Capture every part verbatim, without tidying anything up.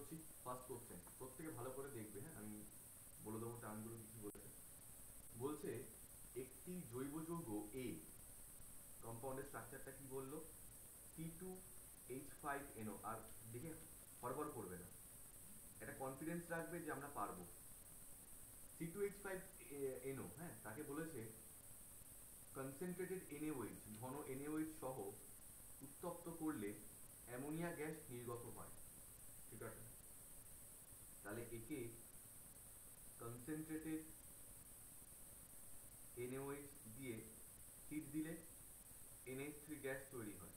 করছি first question, প্রত্যেকে ভালো করে দেখবে। হ্যাঁ, আমি বলে দেবো টার্মগুলো কি কি বলেছে। বলছে একটি জৈব যৌগ এ কম্পাউন্ডের স্ট্রাকচারটা কি বললো, C two H five N O. আর দেখে হড়বড় করবে না, একটা কনফিডেন্স রাখবে যে আমরা পারবো। C two H five N O, হ্যাঁ, তাকে বলেছে কনসেন্ট্রেটেড এনএওএইচ, ঘন এনএওএইচ সহ উত্তপ্ত করলে অ্যামোনিয়া গ্যাস নির্গত হয়। ঠিক আছে, তাহলে একে কনসেন্ট্রেটেড এনএওএইচ দিয়ে হিট দিলে এন এইচ থ্রি গ্যাস তৈরি হয়।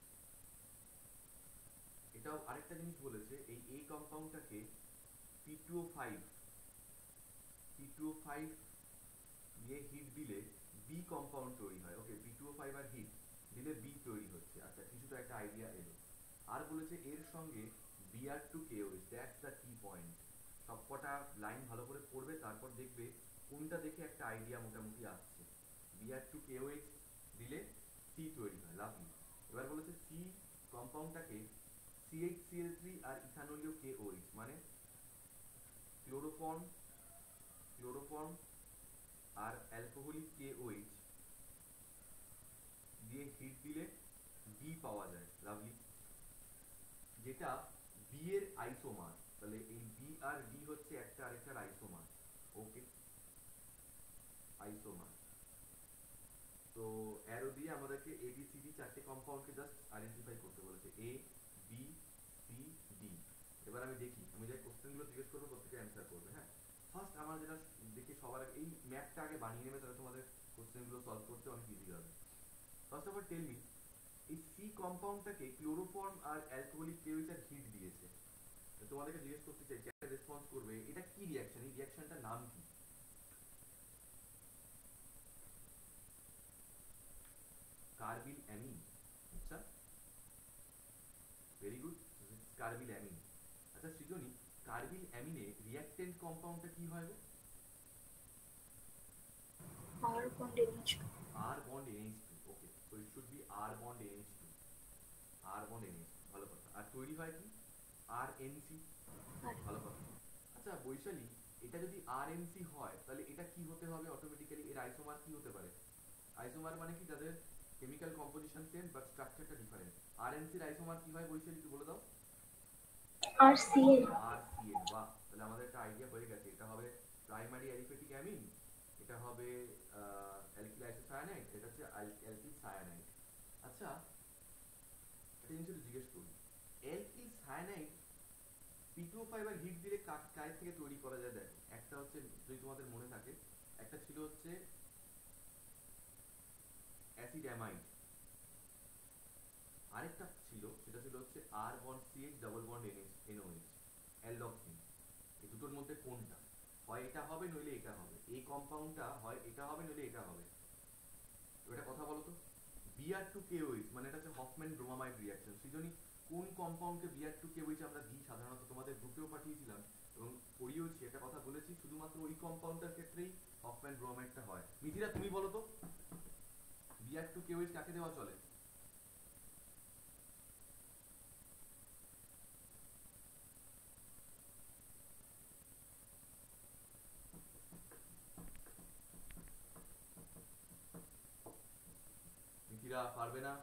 এটাও আরেকটা জিনিস বলেছে, এই এ কম্পাউন্ডটাকে P two O five P two O five দিয়ে হিট দিলে বি কম্পাউন্ড তৈরি হয়। Okay, P two O five আর হিট দিলে বি তৈরি হচ্ছে। আচ্ছা, কিছুটা একটা আইডিয়া এলো। আর বলেছে এর সঙ্গে B R two K O H, that's the key point. সবকটা লাইন ভালো করে পড়বে, তারপর দেখবে কোনটা দেখে একটা আইডিয়া মোটামুটি আসছে। B R two K O H দিলে সি তৈরি হয়, লাভলি। এবার বলেছে সি কম্পাউন্ডটাকে C H C L three আর ইথানোলীয় কে ও এইচ, মানে ক্লোরোফর্ম ক্লোরোফর্ম আর অ্যালকোহলিক কে ও এইচ দিয়ে হিট দিলে বি পাওয়া যায়, লাভলি, যেটা বি এর আইসোমার। তাহলে এই বি আর ডি হচ্ছে একটা আরেকটার আইসোমার। Okay, isomer. তো অ্যারো দিয়ে আমাদেরকে এ বি সি ডি চারটে কম্পাউন্ডকে জাস্ট আইডেন্টিফাই করতে বলেছে, এ বি সি ডি। এবার আমি দেখি, আমি যে কোশ্চেনগুলো জিজ্ঞেস করবো প্রত্যেকে অ্যান্সার করবে। হ্যাঁ, ফার্স্ট আমার যেটা দেখি সবার আগে এই ম্যাপটা আগে বানিয়ে নেবে, তাহলে তোমাদের কোশ্চেনগুলো সলভ করতে অনেক ইজি হবে। First of all tell me, এই সি কম্পাউন্ডটাকে ক্লোরোফর্ম আর অ্যালকোহলিক কেউইচার হিট দিয়েছে। তোমাদেরকে জিজ্ঞেস করতে চাই, চ্যাটে রেসপন্স করবে, এটা কি রিঅ্যাকশন, এই রিঅ্যাকশনটার নাম কি? Carbylamine. আচ্ছা, ভেরি গুড, কার্বিল অ্যামিন। আচ্ছা সৃজনী, কার্বিল অ্যামিনে রিঅ্যাকটেন্ট কম্পাউন্ডটা কি হয় গো? R bond N H two. R bond N H two. Okay, so it should be R bond N H two। R bond N H two, ভালো কথা। আর তৈরি হয় কি? আর এন সি, ভালো কথা। আচ্ছা বৈশালী, এটা যদি আর এন সি হয় তাহলে এটা কি হতে হবে অটোমেটিক্যালি? এর আইসোমার কি হতে পারে? আইসোমার মানে কি, যাদের কেমিক্যাল কম্পোজিশন সেম বাট স্ট্রাকচারটা ডিফারেন্ট। আর এন সির আইসোমার কি হয় বৈশালী, একটু বলে দাও। R C N. R C N, বাহ, তাহলে আমাদের একটা আইডিয়া হয়ে গেছে। এটা হবে প্রাইমারি অ্যালিফেটিক অ্যামিন, এটা হবে অ্যালকিল আইসোসায়ানাইড, এটা হচ্ছে অ্যালকিল সায়ানাইড। আচ্ছা, একটা জিনিস একটু জিজ্ঞেস করি, alkyl cyanide P two O five আর হিট দিলে কার থেকে তৈরি করা যায়? দেখো, একটা হচ্ছে, যদি তোমাদের মনে থাকে, একটা ছিল হচ্ছে অ্যাসিড অ্যামাইড, আরেকটা ছিল সেটা ছিল হচ্ছে R bond C H double bond N H N O H, aldoxime. এই দুটোর মধ্যে কোনটা হয়? এটা হবে নইলে এটা হবে। এই কম্পাউন্ডটা হয় এটা হবে নইলে এটা হবে। এটা কথা বলো তো। B R two K O H মানে এটা হচ্ছে হফম্যান ব্রোমামাইড রিঅ্যাকশন। সৃজনী, কোন কম্পাউন্ডকে B R two K O H আমরা দিই সাধারণত? তোমাদের গ্রুপেও পাঠিয়েছিলাম এবং পড়িয়েওছি, একটা কথা বলেছি, শুধুমাত্র ওই কম্পাউন্ডটার ক্ষেত্রেই হফম্যান ব্রোমামাইডটা হয়। মিথিরা তুমি বলো তো, B R two K O H কাকে দেওয়া চলে? মিথিরা পারবে না?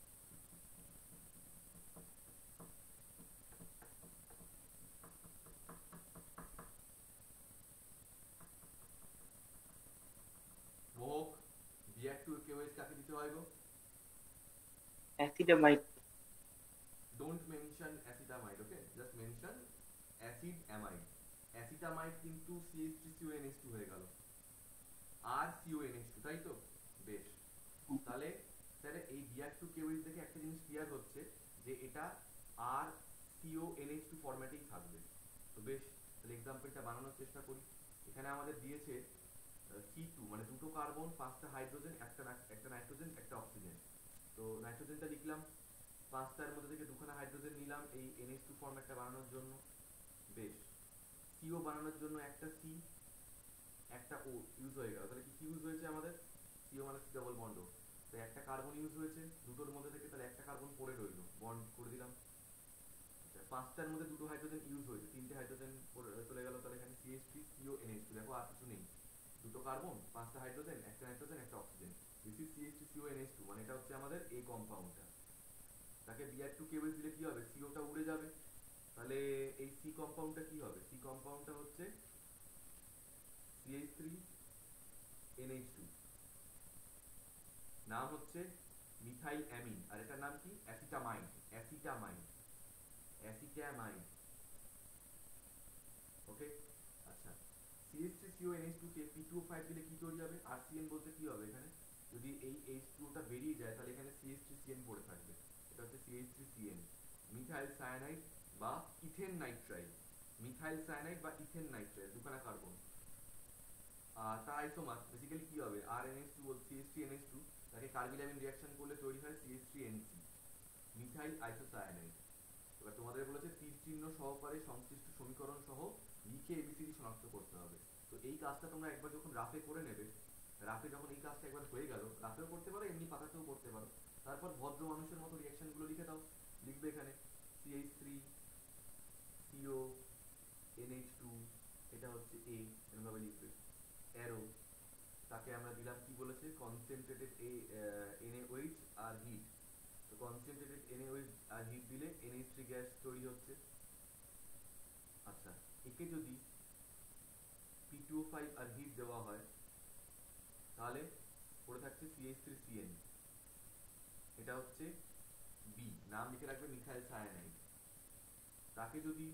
Mohak, B R two K O H কাকে দিতে হয় গো? Acid amide. Don't mention acetamide, okay, just mention acid amide. Acetamide কিন্তু C H three C O N H two হয়ে গেল, R C O N H two, তাই তো? বেশ, তাহলে তাহলে এই B R two K O H থেকে একটা জিনিস ক্লিয়ার হচ্ছে যে এটা R C O N H two ফরম্যাটেই থাকবে। তো বেশ, তাহলে এক্সাম্পলটা বানানোর চেষ্টা করি। এখানে আমাদের দিয়েছে সি টু মানে দুটো কার্বন, পাঁচটা হাইড্রোজেন, একটা একটা নাইট্রোজেন, একটা অক্সিজেন। তো নাইট্রোজেনটা লিখলাম, পাঁচটার মধ্যে থেকে দুখানা হাইড্রোজেন নিলাম এই এন এইচ টু ফরম্যাটটা বানানোর জন্য। বেশ, সিও বানানোর জন্য একটা সি একটা ও ইউজ হয়ে গেল। তাহলে কি কি ইউজ হয়েছে আমাদের? সিও মানে সি ডবল বন্ড ও। তো একটা কার্বন ইউজ হয়েছে দুটোর মধ্যে থেকে, তাহলে একটা কার্বন পড়ে রইলো, বন্ড করে দিলাম। আচ্ছা, পাঁচটার মধ্যে দুটো হাইড্রোজেন ইউজ হয়েছে, তিনটে হাইড্রোজেন চলে গেল, তাহলে এখানে C H three C O N H two, দেখো আর কিছু নেই, দুটো কার্বন, পাঁচটা হাইড্রোজেন, একটা নাইট্রোজেন, একটা oxygen, this is C H three C O N H two, মানে এটা হচ্ছে আমাদের এ কম্পাউন্ডটা। তাকে বি আর টু কেবল দিলে কি হবে, সিওটা উড়ে যাবে, তাহলে এই সি কম্পাউন্ডটা কি হবে, সি কম্পাউন্ডটা হচ্ছে C H three N H two, নাম হচ্ছে মিথাইল অ্যামিন, আর এটার নাম কি অ্যাসিটামাইড, অ্যাসিটামাইড, অ্যাসিটামাইড, ওকে। আচ্ছা, C H three C O N H two কে পি টু ও ফাইভ দিলে কি তৈরি হবে, আর সি এন বলতে কি হবে এখানে, যদি এই এইচ টু টা বেরিয়ে যায় তাহলে এখানে C H three C N পড়ে থাকবে, এটা হচ্ছে C H three C N, methyl cyanide বা ইথেন নাইট্রাইড, মিথাইল সায়ানাইড বা ইথেন নাইট্রাইড, দুখানা কার্বন, আর তার আইসোমার বেসিক্যালি কি হবে, আর এন এইচ টু বল C H three N H two, তাকে কার্বিলামিন রিঅ্যাকশন করলে তৈরি হয় C H three N C, methyl isocyanide. এবার তোমাদের বলেছে তীর চিহ্ন সহকারে সংশ্লিষ্ট সমীকরণ সহ লিখে এবিসিডি শনাক্ত করতে হবে। তো এই কাজটা তোমরা একবার যখন রাফে করে নেবে, রাফে যখন এই কাজটা একবার হয়ে গেল, রাফেও করতে পারো, এমনি পাতাতেও করতে পারো, তারপর ভদ্র মানুষের মতো রিঅ্যাকশনগুলো লিখে দাও, লিখবে এখানে C H three C O N H two, এটা হচ্ছে এ, এরকমভাবে লিখবে, অ্যারো, তাকে আমরা দিলাম কি বলেছে কনসেন্ট্রেটেড এ এনএওএইচ আর হিট, তো কনসেন্ট্রেটেড এনএওএইচ আর হিট দিলে এন এইচ থ্রি গ্যাস তৈরি হচ্ছে। আচ্ছা, একে যদি পি টু ও ফাইভ আর হিট দেওয়া হয় তাহলে পড়ে থাকছে C H three C N, এটা হচ্ছে বি, নাম লিখে রাখবে মিথাইল সায়ানাইড। তাকে যদি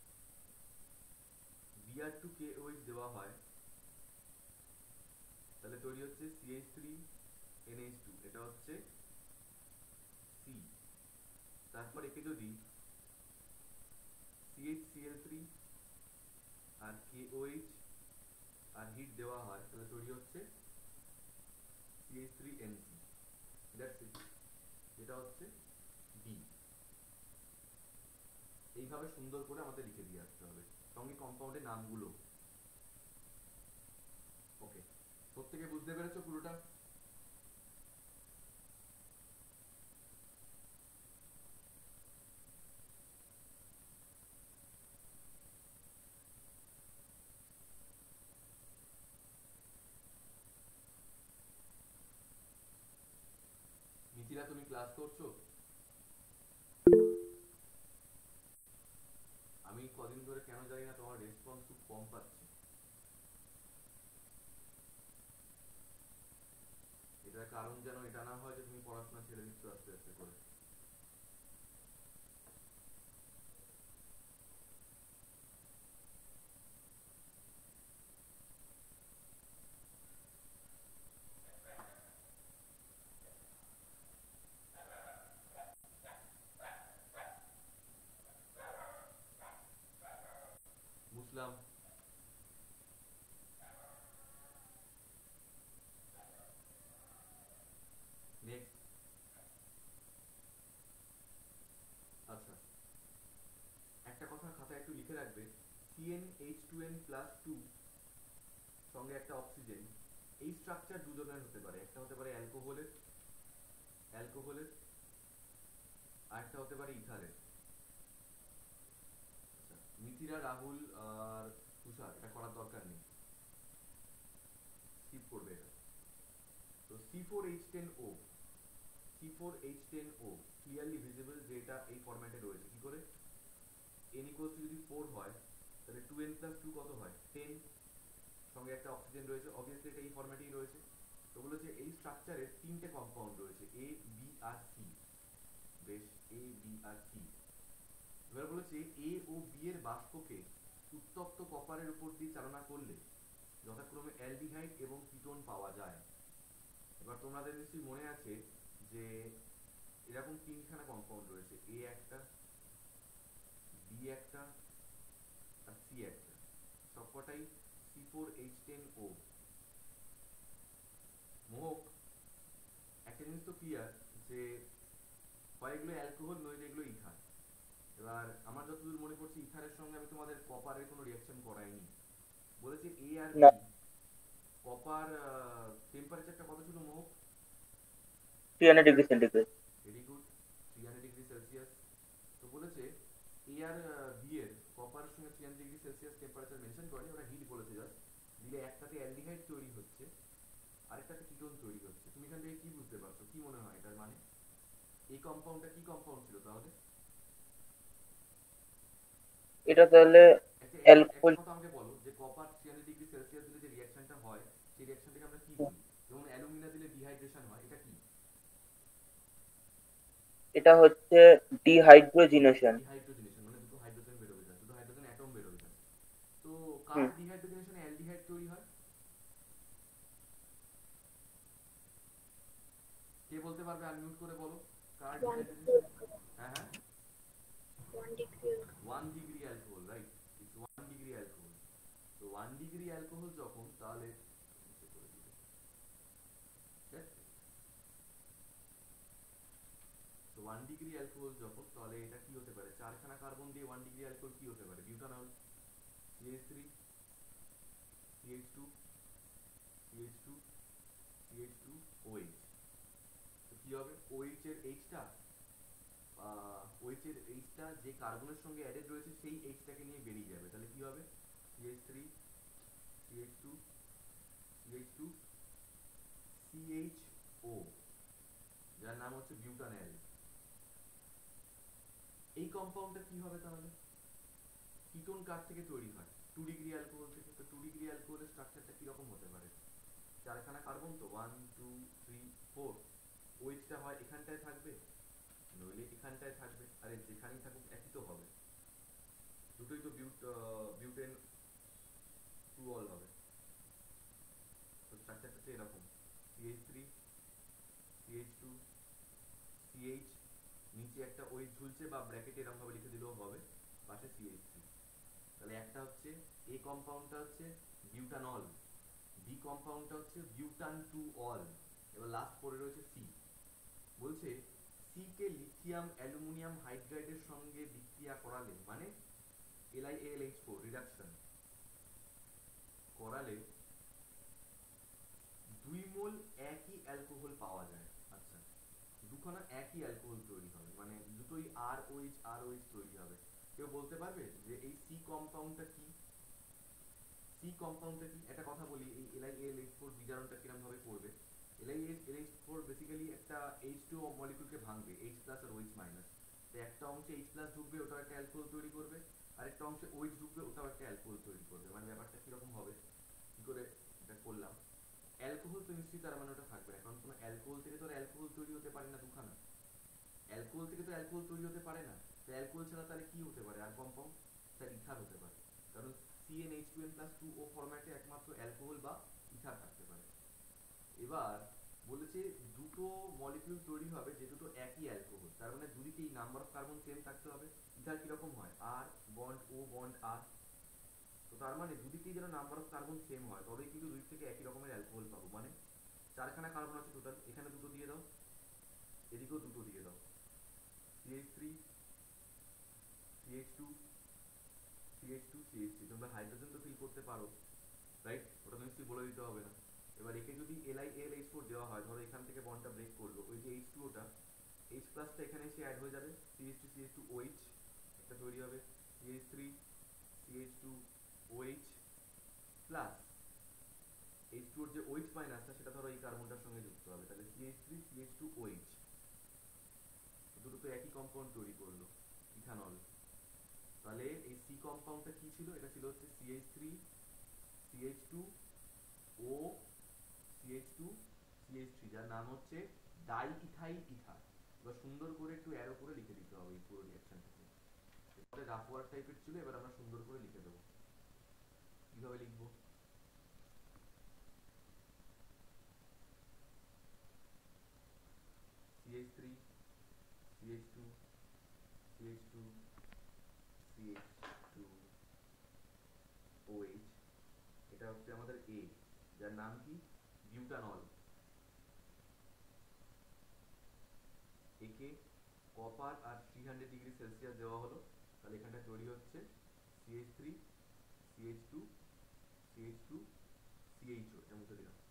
B R two K O H দেওয়া হয় তাহলে তৈরি হচ্ছে C H three N H two, এটা হচ্ছে সি। তারপর একে যদি C H C L three আর কে ও এইচ আর হিট দেওয়া হয় তাহলে তৈরি হচ্ছে C H three N C, that's it, এটা হচ্ছে বি। এইভাবে সুন্দর করে আমাদের লিখে দিয়ে আসতে হবে, সঙ্গে কম্পাউন্ডের নামগুলো। ওকে, প্রত্যেকে বুঝতে পেরেছো পুরোটা? মিথিলা তুমি ক্লাস করছো? আমি কদিন ধরে কেন জানি না তোমার রেসপন্স খুব কম পাচ্ছি, এটার কারণ যেন এটা না হয় যে তুমি পড়াশোনা ছেড়ে দিচ্ছ আস্তে আস্তে করে। মুসলাম, নেক্সট। আচ্ছা, একটা কথা খাতায় একটু লিখে রাখবে, C N H two N plus two সঙ্গে একটা অক্সিজেন, এই স্ট্রাকচার দু ধরনের হতে পারে, একটা হতে পারে অ্যালকোহলের, অ্যালকোহলের আর একটা হতে পারে ইথারের। আচ্ছা, মিথিরা, রাহুল আর তুষার এটা করার দরকার নেই, স্কিপ করবে এটা। তো C four H ten O, C four H ten O clearly visible যে এটা এই ফরম্যাটে রয়েছে, কি করে, n ইকুয়ালস টু যদি ফোর হয় তাহলে টু এন প্লাস টু কত হয়, টেন, সঙ্গে একটা অক্সিজেন রয়েছে, অবভিয়াসলি এটা এই ফরম্যাটেই রয়েছে। তো বলেছে এই স্ট্রাকচারের তিনটে কম্পাউন্ড রয়েছে, এ বি আর সি, বেশ, এ বি আর সি। এবার বলেছে এ ও বি এর বাষ্পকে উত্তপ্ত কপারের উপর দিয়ে চালনা করলে যথাক্রমে অ্যালডিহাইড এবং কিটোন পাওয়া যায়। এবার তোমাদের নিশ্চয়ই মনে আছে যে এরকম তিনখানা কম্পাউন্ড রয়েছে, এ একটা, বি একটা আর সি একটা, সবকটাই C four H ten O. Mohak, একটা জিনিস তো ক্লিয়ার যে হয় এগুলো অ্যালকোহল নইলে এগুলো ইথার। এবার আমার যতদূর মনে পড়ছে ইথারের সঙ্গে আমি তোমাদের কপারের কোনো রিঅ্যাকশন করাইনি। বলেছে এ আর না, বি কপার টেম্পারেচারটা কত ছিল Mohak? Three hundred degree centigrade. Very good, three hundred degree Celsius. তো বলেছে এ আর বুঝতে পারছো কি মনে হয় এটার মানে এই কম্পাউন্ডটা কি কম্পাউন্ড ছিল তাহলে এটা তাহলে একটা একটা একটা অ্যালকোহল। কথা আমাকে বলো যে copper three hundred degree Celsius দিলে যে রিঅ্যাকশনটা হয় সেই রিঅ্যাকশনটাকে আমরা কি বলি যেমন অ্যালুমিনা দিলে ডিহাইড্রেশন হয় এটা কি এটা হচ্ছে ডিহাইড্রোজিনেশন। ডিহাইড্রোজেনেশন মানে দুটো হাইড্রোজেন বেরোবে যায় দুটো হাইড্রোজেন অ্যাটম বেরোবে যায় তো কার হুম। ডিহাইড্রোজেনেশনে অ্যালডিহাইড তৈরি হয় কে বলতে পারবে আনমিউট করে বলো কার ওয়ান ডিহাইড্রোজেনেশন হ্যাঁ হ্যাঁ one degree one degree alcohol right it's one degree alcohol তো ওয়ান ডিগ্রি অ্যালকোহল যখন তাহলে নিচে করে দিবে ঠিক আছে তো ওয়ান ডিগ্রি অ্যালকোহল যখন তাহলে এটা কি হতে পারে চারখানা কার্বন দিয়ে ওয়ান ডিগ্রি অ্যালকোহল কি হতে পারে butanol C H three C H two C H two C H two O H তো কি হবে OH এর এইচটা OH এর এইচটা যে কার্বনের সঙ্গে অ্যাডেড রয়েছে সেই এইচটাকে নিয়ে বেরিয়ে যাবে তাহলে কি হবে C H three C H two C H two C H O যার নাম হচ্ছে বিউটানল এই কম্পাউন্ডটা কি হবে তাহলে কিটোন কার থেকে তৈরি হয় টু ডিগ্রি অ্যালকোহল থেকে তো টু ডিগ্রি অ্যালকোহলের স্ট্রাকচারটা কিরকম হতে পারে চারখানা কার্বন তো ওয়ান টু থ্রি ফোর ওইচটা হয় এখানটায় থাকবে নইলে এখানটায় থাকবে আরে যেখানেই থাকুক একই তো হবে দুটোই তো বিউট বিউটেন টু অল হবে তো স্ট্রাকচারটা হচ্ছে এরকম C H three C H two C H নিচে একটা ওইচ ঝুলছে বা ব্র্যাকেটে এরকম ভাবে লিখে দিলেও হবে পাশে সি এইচ থ্রি তাহলে একটা হচ্ছে এ কম্পাউন্ডটা হচ্ছে বিউটানল বি কম্পাউন্ডটা হচ্ছে বিউটান টু অল এবার লাস্ট পড়ে রয়েছে সি বলছে সি কে লিথিয়াম অ্যালুমিনিয়াম হাইড্রাইডের সঙ্গে বিক্রিয়া করালে মানে L I L H four reduction করালে দুই মোল একই অ্যালকোহল পাওয়া যায় আচ্ছা দুখানা একই অ্যালকোহল তৈরি হবে মানে দুটোই আর ওইচ আর ওইচ তৈরি হবে কেউ বলতে পারবে যে এই সি কম্পাউন্ডটা কি সি কম্পাউন্ডটা কি একটা কথা বলি এই L I L H four বিজারণটা কিরকম ভাবে করবে L I L H four basically একটা এইচ টু মলিকিউলকে ভাঙবে H প্লাস আর OH মাইনাস তো একটা অংশে H প্লাস ঢুকবে ওটা একটা অ্যালকোহল তৈরি করবে আর একটা অংশে OH ঢুকবে ওটাও একটা অ্যালকোহল তৈরি করবে মানে ব্যাপারটা কিরকম হবে কি করে এটা করলাম অ্যালকোহল তো নিশ্চয়ই তার মানে ওটা থাকবে না কারণ কোনো অ্যালকোহল থেকে তো অ্যালকোহল তৈরি হতে পারে না দুখানা অ্যালকোহল থেকে তো অ্যালকোহল তৈরি হতে পারে না তো অ্যালকোহল ছাড়া তাহলে কি হতে পারে আর কম্পাউন্ড স্যার ইথার হতে পারে কারণ C N H two N plus two O ফরম্যাটে একমাত্র অ্যালকোহল বা ইথার থাকতে পারে এবার বলেছে দুটো মলিকিউল তৈরি হবে যে দুটো একই অ্যালকোহল তার মানে দুদিকেই নাম্বার অফ কার্বন সেম থাকতে হবে ইথার কিরকম হয় আর বন্ড ও বন্ড আর তো তার মানে দুদিকেই যেন নাম্বার অফ কার্বন সেম হয় তবেই কিন্তু দুই থেকে একই রকমের অ্যালকোহল পাবো মানে চারখানা কার্বন আছে টোটাল এখানে দুটো দিয়ে দাও এদিকেও দুটো দিয়ে দাও C H three C H two C H two C H three তোমরা হাইড্রোজেন তো ফিল করতে পারো রাইট ওটা তো নিশ্চয়ই বলে দিতে হবে না এবার একে যদি L I L H four দেওয়া হয় ধরো এখান থেকে বন্ডটা ব্রেক করলো ওই যে এইচ টু ওটা H প্লাসটা এখানে এসে অ্যাড হয়ে যাবে C H two C H two OH একটা তৈরি হবে C H three C H two OH plus H two এর যে OH মাইনাসটা সেটা ধরো এই কার্বনটার সঙ্গে যুক্ত হবে তাহলে C H three C H two OH দুটো তো একই কম্পাউন্ড তৈরি করলো ইথানল তাহলে এই সি কম্পাউন্ডটা কি ছিল এটা ছিল হচ্ছে C H three C H two O C H two C H three যার নাম হচ্ছে ডাই ইথাইল ইথার এবার সুন্দর করে একটু অ্যারো করে লিখে দিতে হবে এই পুরো রিঅ্যাকশনটাকে এটা রাফ ওয়ার্ক টাইপের ছিল এবার আমরা সুন্দর করে লিখে দেবো কিভাবে লিখবো C H three C H two C H two C H two OH এটা হচ্ছে আমাদের A যার নাম কি বিউটানল একে কপার আর থ্রি হান্ড্রেড ডিগ্রি সেলসিয়াস দেওয়া হলো তাহলে এখানটা তৈরি হচ্ছে C H three C H two C H two C H O এটা মুছে দিলাম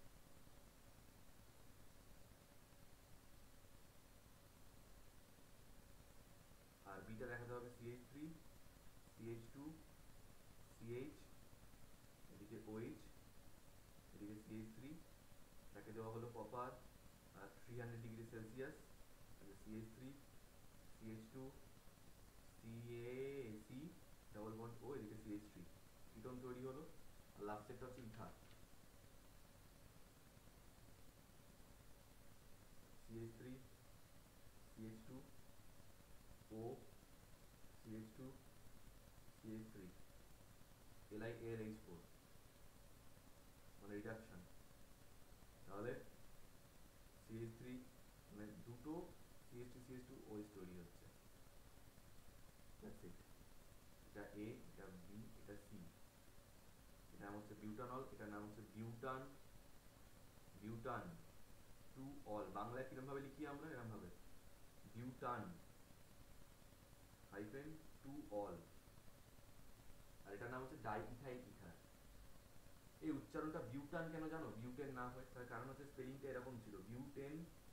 আর বিটা দেখাতে হবে C H three C H two C H এদিকে OH এদিকে সি এইচ থ্রি তাকে দেওয়া হলো কপার আর three hundred degree Celsius, C H three, C H two, C এ সি ডাবল বন্ড ও, এদিকে সি এইচ থ্রি, কিটোন তৈরি হলো। আর লাস্টেরটা হচ্ছে ether, C H three, C H two, O, C H two, C H three, L I L H four, মানে reduction. তাহলে C H three মানে দুটো C H two C H two OH তৈরি হচ্ছে। That's it. এটা এ, এটা B, এটা সি। এটার নাম হচ্ছে বিউটানল, এটার নাম হচ্ছে বিউটান, বিউটান টু অল। বাংলায় কিরম ভাবে লিখি আমরা? এরকম ভাবে, বিউটান হাইফেন টু অল। আর এটার নাম হচ্ছে ডাই ইথাইল ইথার। এই উচ্চারণটা বিউটান কেন জানো? বিউটেন না হয়, তার কারণ হচ্ছে স্পেলিংটা এরকম ছিল, butene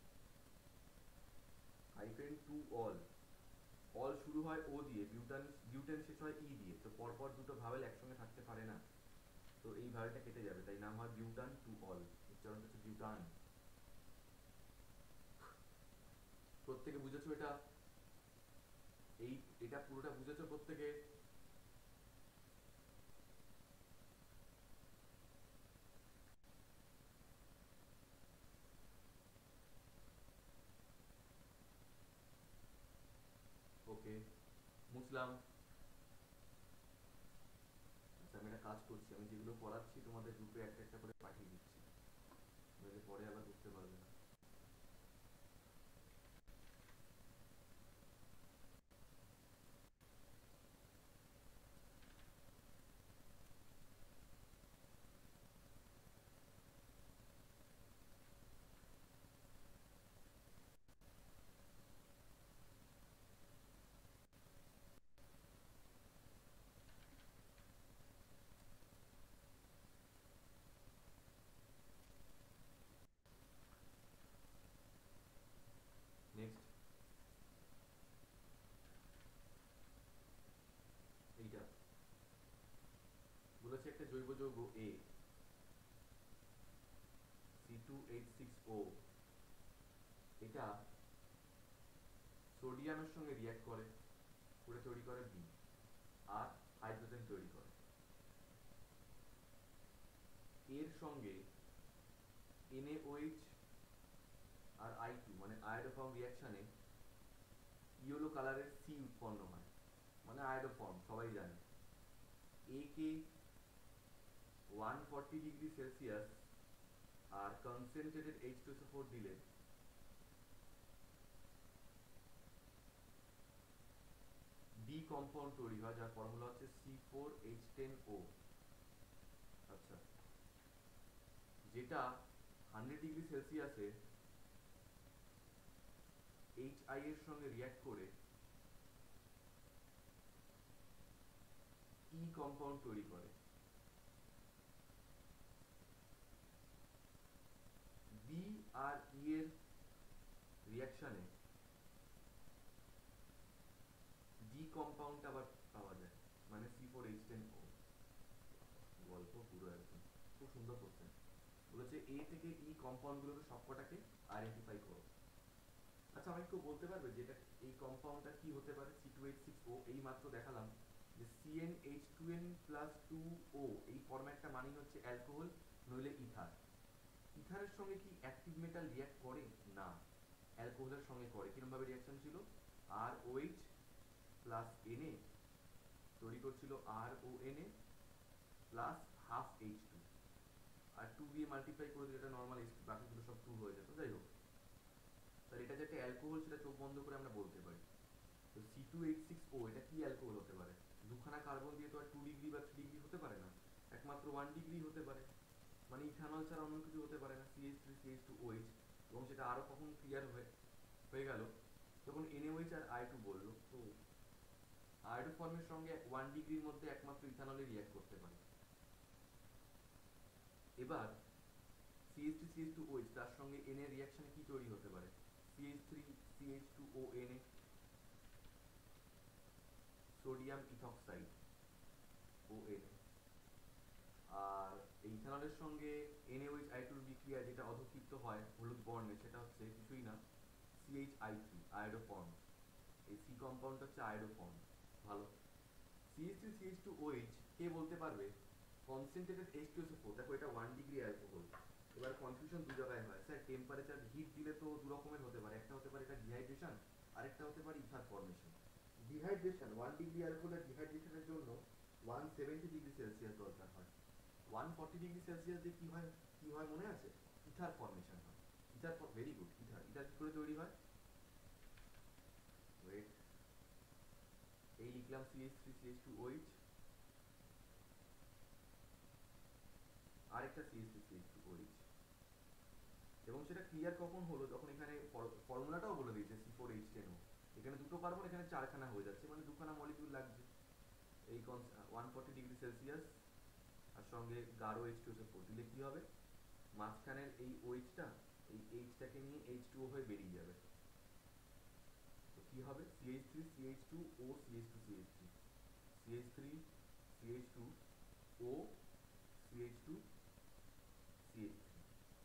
hyphen two ol. Ol শুরু হয় ও দিয়ে, বিউটান বিউটেন শেষ হয় ই দিয়ে, তো পরপর দুটো ভাওয়েল একসঙ্গে থাকতে পারে না, তো এই ভাওয়েলটা কেটে যাবে, তাই নাম হয় বিউটান টু অল। উচ্চারণটা হচ্ছে বিউটান। প্রত্যেকে বুঝেছো এটা? এই এটা পুরোটা বুঝেছো প্রত্যেকে? ওকে, মুসলাম। আচ্ছা, আমি একটা কাজ করছি, আমি যেগুলো পড়াচ্ছি তোমাদের গ্রুপে একটা একটা করে পাঠিয়ে দিচ্ছি, নইলে পরে আবার বুঝতে পারবে না। নেক্সট এইটা বলেছে, একটা জৈব যৌগ A, C two H six O, এটা সোডিয়ামের সঙ্গে রিঅ্যাক্ট করে, করে তৈরি করে বি, আর হাইড্রোজেন তৈরি করে। এর সঙ্গে এনএওএইচ আর আই টু মানে আয়োডোফর্ম রিঅ্যাকশনে ইয়েলো কালারের সি উৎপন্ন হয়, মানে আয়োডোফর্ম সবাই জানে। এ কে ওয়ান ফর্টি ডিগ্রি সেলসিয়াস আর concentrated H two S O four দিলে বি কম্পাউন্ড তৈরি হয়, যার ফর্মুলা হচ্ছে C four H ten O. আচ্ছা, যেটা হান্ড্রেড ডিগ্রি সেলসিয়াসে এইচ আই এর সঙ্গে রিঅ্যাক্ট করে ই কম্পাউন্ড তৈরি করে। বি আর ই এর রিঅ্যাকশনে ডি কম্পাউন্ডটা আবার পাওয়া যায়, মানে C four H ten O. গল্প পুরো একদম, খুব সুন্দর কোশ্চেন। বলেছে এ থেকে ই কম্পাউন্ড গুলোকে সবকটাকে আইডেন্টিফাই করো। আচ্ছা, আমাকে কেউ বলতে পারবে যে এটা এই কম্পাউন্ডটা কি হতে পারে? C two H six O, এই মাত্র দেখালাম যে C N H two N plus two O, এই ফরম্যাটটা মানেই হচ্ছে অ্যালকোহল নইলে ইথার। ইথারের সঙ্গে কি অ্যাক্টিভ মেটাল রিঅ্যাক্ট করে? না, অ্যালকোহলের সঙ্গে করে। কিরকম ভাবে রিঅ্যাকশন ছিল? R O H plus Na তৈরি করছিল R O N A plus half H two, আর টু দিয়ে মাল্টিপ্লাই করে দিলে এটা নর্মাল এইচ টু, বাকিগুলো সব টু হয়ে যেত। যাই হোক, তাহলে এটা যে একটা অ্যালকোহল সেটা চোখ বন্ধ করে আমরা বলতে পারি। তো C two H six O এটা কি অ্যালকোহল হতে পারে? দুখানা কার্বন দিয়ে তো আর টু ডিগ্রি বা থ্রি ডিগ্রি হতে পারে না, একমাত্র ওয়ান ডিগ্রি হতে পারে, মানে ইথানল ছাড়া অন্য কিছু হতে পারে না। C H three C H two O H, এবং সেটা আরো কখন ক্লিয়ার হয়ে হয়ে গেল যখন এনএওএইচ আর আই টু বললো, তো আয়োডোফর্মের সঙ্গে ওয়ান ডিগ্রির মধ্যে একমাত্র ইথানলে রিঅ্যাক্ট করতে পারে। এবার C H three C H two O H, তার সঙ্গে এন এর রিঅ্যাকশনে কি তৈরি হতে পারে? C H three C H two O N A, sodium ethoxide O N A. আর এই ইথানলের সঙ্গে এনএইচ আই টু বিক্রিয়া যেটা অধক্ষিপ্ত হয় হলুদ বর্ণে, সেটা হচ্ছে কিছুই না C H I three, iodoform. এই সি কম্পাউন্ড হচ্ছে আয়োডোফর্ম। ভালো। C H three C H two O H কে বলতে পারবে? Concentrated H two S O four. দেখো এটা ওয়ান ডিগ্রি অ্যালকোহল। এবার কনফিউশন দু জায়গায় হয়, স্যার টেম্পারেচার হিট দিলে তো দু রকমের হতে পারে, একটা হতে পারে এটা ডিহাইড্রেশন, আরেকটা হতে পারে ether formation. Dehydration one degree অ্যালকোহলের ডিহাইড্রেশনের জন্য ওয়ান সেভেন্টি ডিগ্রি সেলসিয়াস দরকার হয়। ওয়ান ফর্টি ডিগ্রি সেলসিয়াস দিয়ে কি হয়, কি হয় মনে আছে? ইথার ফর্মেশন হয়। Ether, very good. Ether ether কি করে তৈরি হয়? ওয়েট, এই লিখলাম C H three C H two O H, আরেকটা C H three C H two O H. এবং সেটা ক্লিয়ার কখন হলো, যখন এখানে ফর্মুলাটাও বলে দিয়েছে C four H ten O. এখানে দুটো কার্বন, এখানে চারখানা হয়ে যাচ্ছে, মানে দুখানা মলিকিউল লাগছে। এই ওয়ান ফর্টি ডিগ্রি সেলসিয়াস আর সঙ্গে গাঢ় H two S O four দিলে কি হবে, মাঝখানের এই ওইচটা এই এইচটাকে নিয়ে এইচ টু ও হয়ে বেরিয়ে যাবে। তো কি হবে? C H three C H two O C H two C H three, C H three C H two O C H two C H three.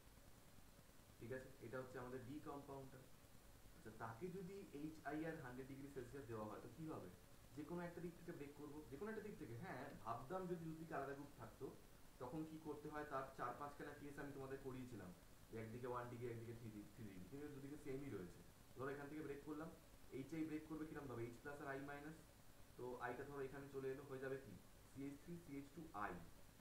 ঠিক আছে, এটা হচ্ছে আমাদের ডি কম্পাউন্ডটা। আচ্ছা, তাকে যদি এইচ আই আর হান্ড্রেড ডিগ্রি সেলসিয়াস দেওয়া হয় তো কি হবে? যে কোনো একটা দিক থেকে ব্রেক করবো, যে কোনো একটা দিক থেকে। হ্যাঁ, ভাবতাম যদি দুদিকে আলাদা গ্রুপ থাকতো তখন কি করতে হয়, তার চার পাঁচখানা কেস আমি তোমাদের করিয়েছিলাম। একদিকে ওয়ান ডিগ্রি, একদিকে থ্রি ডিগ্রি, থ্রি ডিগ্রি, কিন্তু দুদিকে সেমই রয়েছে। ধরো এখান থেকে ব্রেক করলাম, এইচ আই ব্রেক করবে কিরকম ভাবে? এইচ প্লাস আর আই মাইনাস। তো আইটা ধরো এখানে চলে এলো, হয়ে যাবে কি C H three C H two I.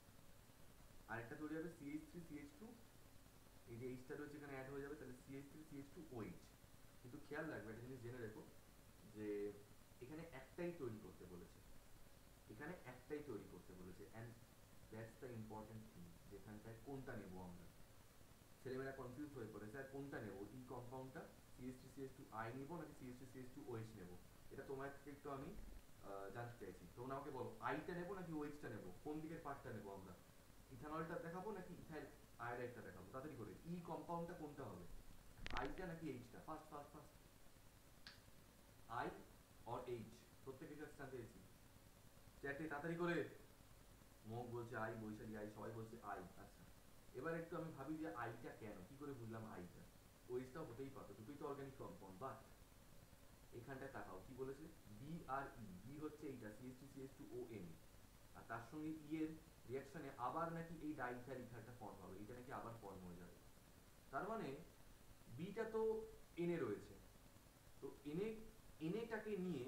আরেকটা তৈরি হবে C H three C H two, এই যে এইচটা রয়েছে এখানে অ্যাড হয়ে যাবে, তাহলে C H three C H two O H. কিন্তু খেয়াল রাখবে একটা জিনিস জেনে রেখো, যে এখানে একটাই তৈরি করতে বলেছে, এখানে একটাই তৈরি করতে বলেছে, and that's the important thing. যেখানটায় কোনটা নেব আমরা, ছেলেমেয়েরা কনফিউজ হয়ে পড়ে, স্যার কোনটা নেব, ই কম্পাউন্ডটা C H three C H two I নেবো নাকি C H three C H two O H নেবো? এটা তোমার থেকে একটু আমি জানতে চাইছি। তোমরা আমাকে বলো, আইটা নেবো নাকি ও এইচটা নেবো, কোন দিকের পার্টটা নেবো আমরা? ইথানলটা দেখাবো নাকি ইথাইল আয়োডাইডটা দেখাবো? তাড়াতাড়ি করে, ই কম্পাউন্ডটা কোনটা হবে, আইটা নাকি এইচটা? First first first, I or H? প্রত্যেকের কাছে জানতে চাইছি চ্যাটে, তাড়াতাড়ি করে। মুখ বলছে আই, বৈশালী আই, সবাই বলছে আই। আচ্ছা, এবার একটু আমি ভাবি যে আইটা কেন, কি করে বুঝলাম আইটা? ওইটাও হতেই পারতো, দুটোই তো অর্গানিক কম্পাউন্ড। বাট এখানটায় তাকাও কি বলেছে, বি আর ই। বি হচ্ছে এইটা C H two C H two O N, আর তার সঙ্গে ই এর রিঅ্যাকশনে আবার নাকি এই ডাইথার ইথারটা ফর্ম হবে, এটা নাকি আবার ফর্ম হয়ে যাবে। তার মানে বিটা তো এনে রয়েছে, তো এনে এনেটাকে নিয়ে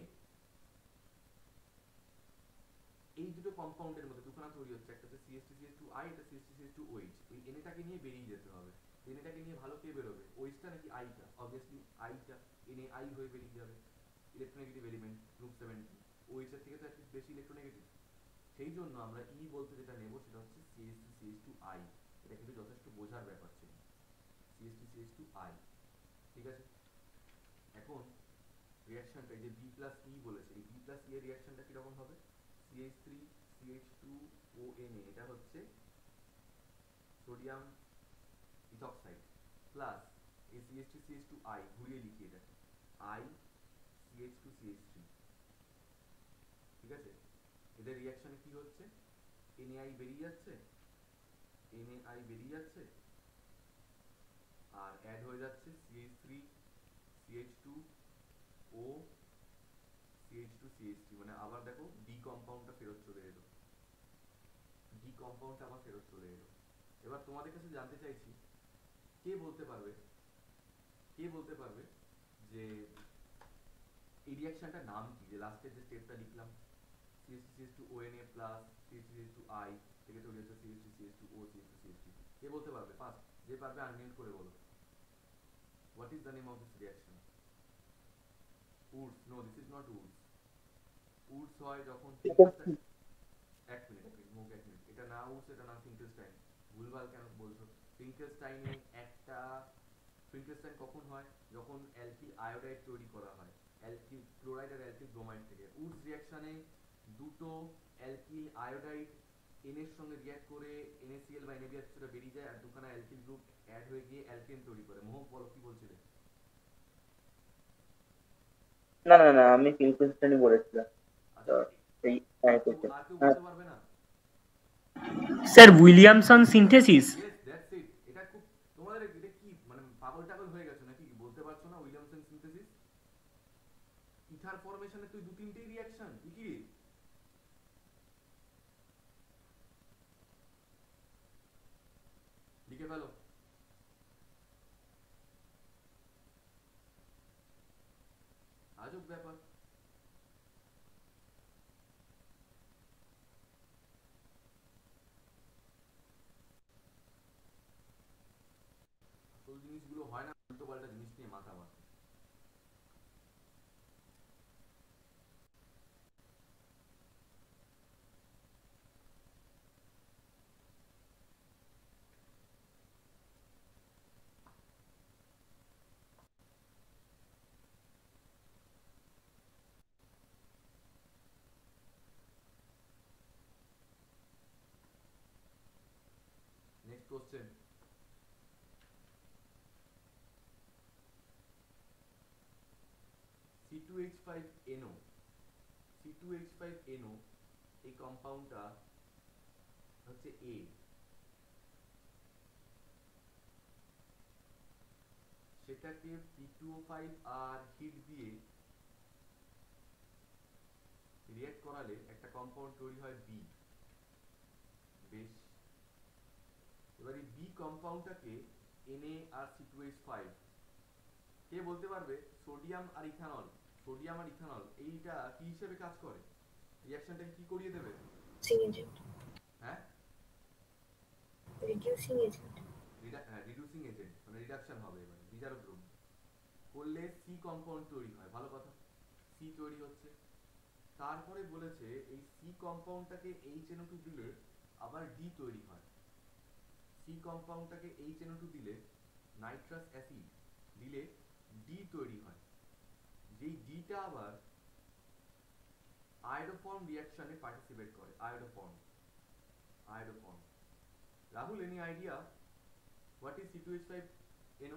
এই দুটো কম্পাউন্ডের মধ্যে দুখানা তৈরি হচ্ছে, একটা হচ্ছে C H three C H two I, একটা C H three C H two O H. ওই এনেটাকে নিয়ে বেরিয়ে যেতে হবে। এনেটাকে নিয়ে ভালো কে বেরোবে, ওইচটা নাকি আইটা? অবভিয়াসলি আইটা, এনে আই হয়ে বেরিয়ে যাবে। ইলেকট্রোনেগেটিভ এলিমেন্ট গ্রুপ সেভেন্টি, ওইচ এর থেকে তো একটু বেশি ইলেকট্রোনেগেটিভ। সেই জন্য আমরা ই বলতে যেটা নেব সেটা হচ্ছে C H three C H two I. এটা কিন্তু যথেষ্ট বোঝার ব্যাপার ছিল, C H three C H two I. ঠিক আছে, এখন রিঅ্যাকশনটা এই যে বি প্লাস ই বলেছে, এই বি প্লাস ই এর রিঅ্যাকশনটা কিরকম হবে, C H three C H two O N A, এটা হচ্ছে সোডিয়াম ইথক্সাইড প্লাস এই C H three C H two I, ঘুরিয়ে লিখি এটাকে I C H two C H three. ঠিক আছে, এদের রিঅ্যাকশনে কি হচ্ছে, এনএআই বেরিয়ে যাচ্ছে, এনএআই বেরিয়ে যাচ্ছে, আর অ্যাড হয়ে যাচ্ছে C H three C H two O C H two C H three. মানে আবার দেখো ডি কম্পাউন্ডটা ফেরত চলে এলো, ডি কম্পাউন্ডটা আবার ফেরত চলে এলো। এবার তোমাদের কাছে জানতে চাইছি, কে বলতে পারবে, কে বলতে পারবে যে এই রিঅ্যাকশনটার নাম কি, যে লাস্টের যে স্টেপটা লিখলাম C H three C H two O N A plus C H three C H two I থেকে তৈরি হচ্ছে C H three C H two O C H two C H three. কে বলতে পারবে ফার্স্ট? যে পারবে unmute করে বলো, what is the name of this reaction? Wurtz? No, this is not Wurtz. Wurtz হয় যখন ফিঙ্কেলস্টাইন, এক মিনিট এক মিনিট মুখ এক মিনিট, এটা না উডস, এটা না ফিঙ্কেলস্টাইন। ভুলভাল কেন বলছো? ফিঙ্কেলস্টাইনে একটা, ফিঙ্কেলস্টাইন কখন হয়, যখন অ্যালকিল আয়োডাইড তৈরি করা হয় অ্যালকিল ক্লোরাইড আর অ্যালকিল ব্রোমাইড থেকে। উডস রিঅ্যাকশনে দুটো অ্যালকিল আয়োডাইড এন এর সঙ্গে রিঅ্যাক্ট করে এনএসিএল বা এনএবিএস সেটা বেরিয়ে যায়, আর দুখানা অ্যালকিল গ্রুপ অ্যাড হয়ে গিয়ে অ্যালকেন তৈরি করে। মোহক বলো কি বলছিলে? না না না, আমি ফিল্মস্টাইনই বলেছিলাম। তো আচ্ছা, এই আর হ্যাঁ কেউ question। আর কেউ হ্যাঁ, বলতে পারবে না? Sir Williamson synthesis. Yes that's it. এটা খুব তোমাদের এটা কি মানে পাগল টাগল হয়ে গেছো নাকি, বলতে পারছো না উইলিয়ামসন সিনথেসিস? ইথার ফরমেশনে তুই দু তিনটেই রিঅ্যাকশন কি কি লিখে ফেলো। আজব ব্যাপার। আসল জিনিসগুলো হয় না, উল্টো পাল্টা জিনিস নিয়ে মাথা মাথা। Next question. C two H five N O C two H five N O এই কম্পাউন্ডটা হচ্ছে এ। সেটাকে পি টু ও ফাইভ আর হিট দিয়ে রিঅ্যাক্ট করালে একটা কম্পাউন্ড তৈরি হয় বি। বেশ, এবার এই বি কম্পাউন্ডটাকে এনএ আর সি টু এইচ ফাইভ, কে বলতে পারবে সোডিয়াম আর ইথানল, সোডিয়াম আর ইথানল এইটা কি হিসেবে কাজ করে, রিঅ্যাকশনটাকে কি করিয়ে দেবে? এজেন্ট, হ্যাঁ রিডিউসিং এজেন্ট, রিডিউসিং এজেন্ট, মানে রিডাকশন হবে, এবারে বিজারক দ্রব্য করলে সি কম্পাউন্ড তৈরি হয়। ভালো কথা, সি তৈরি হচ্ছে। তারপরে বলেছে এই সি কম্পাউন্ডটাকে এইচ এন ও টু দিলে আবার ডি তৈরি হয়। সি কম্পাউন্ডটাকে এইচ এন ও টু দিলে নাইট্রাস অ্যাসিড দিলে ডি তৈরি হয়। যেই ডিটা আবার আয়োডোফর্ম রিঅ্যাকশনে পার্টিসিপেট করে। Iodoform iodoform Rahul, any idea what is C two H five N O?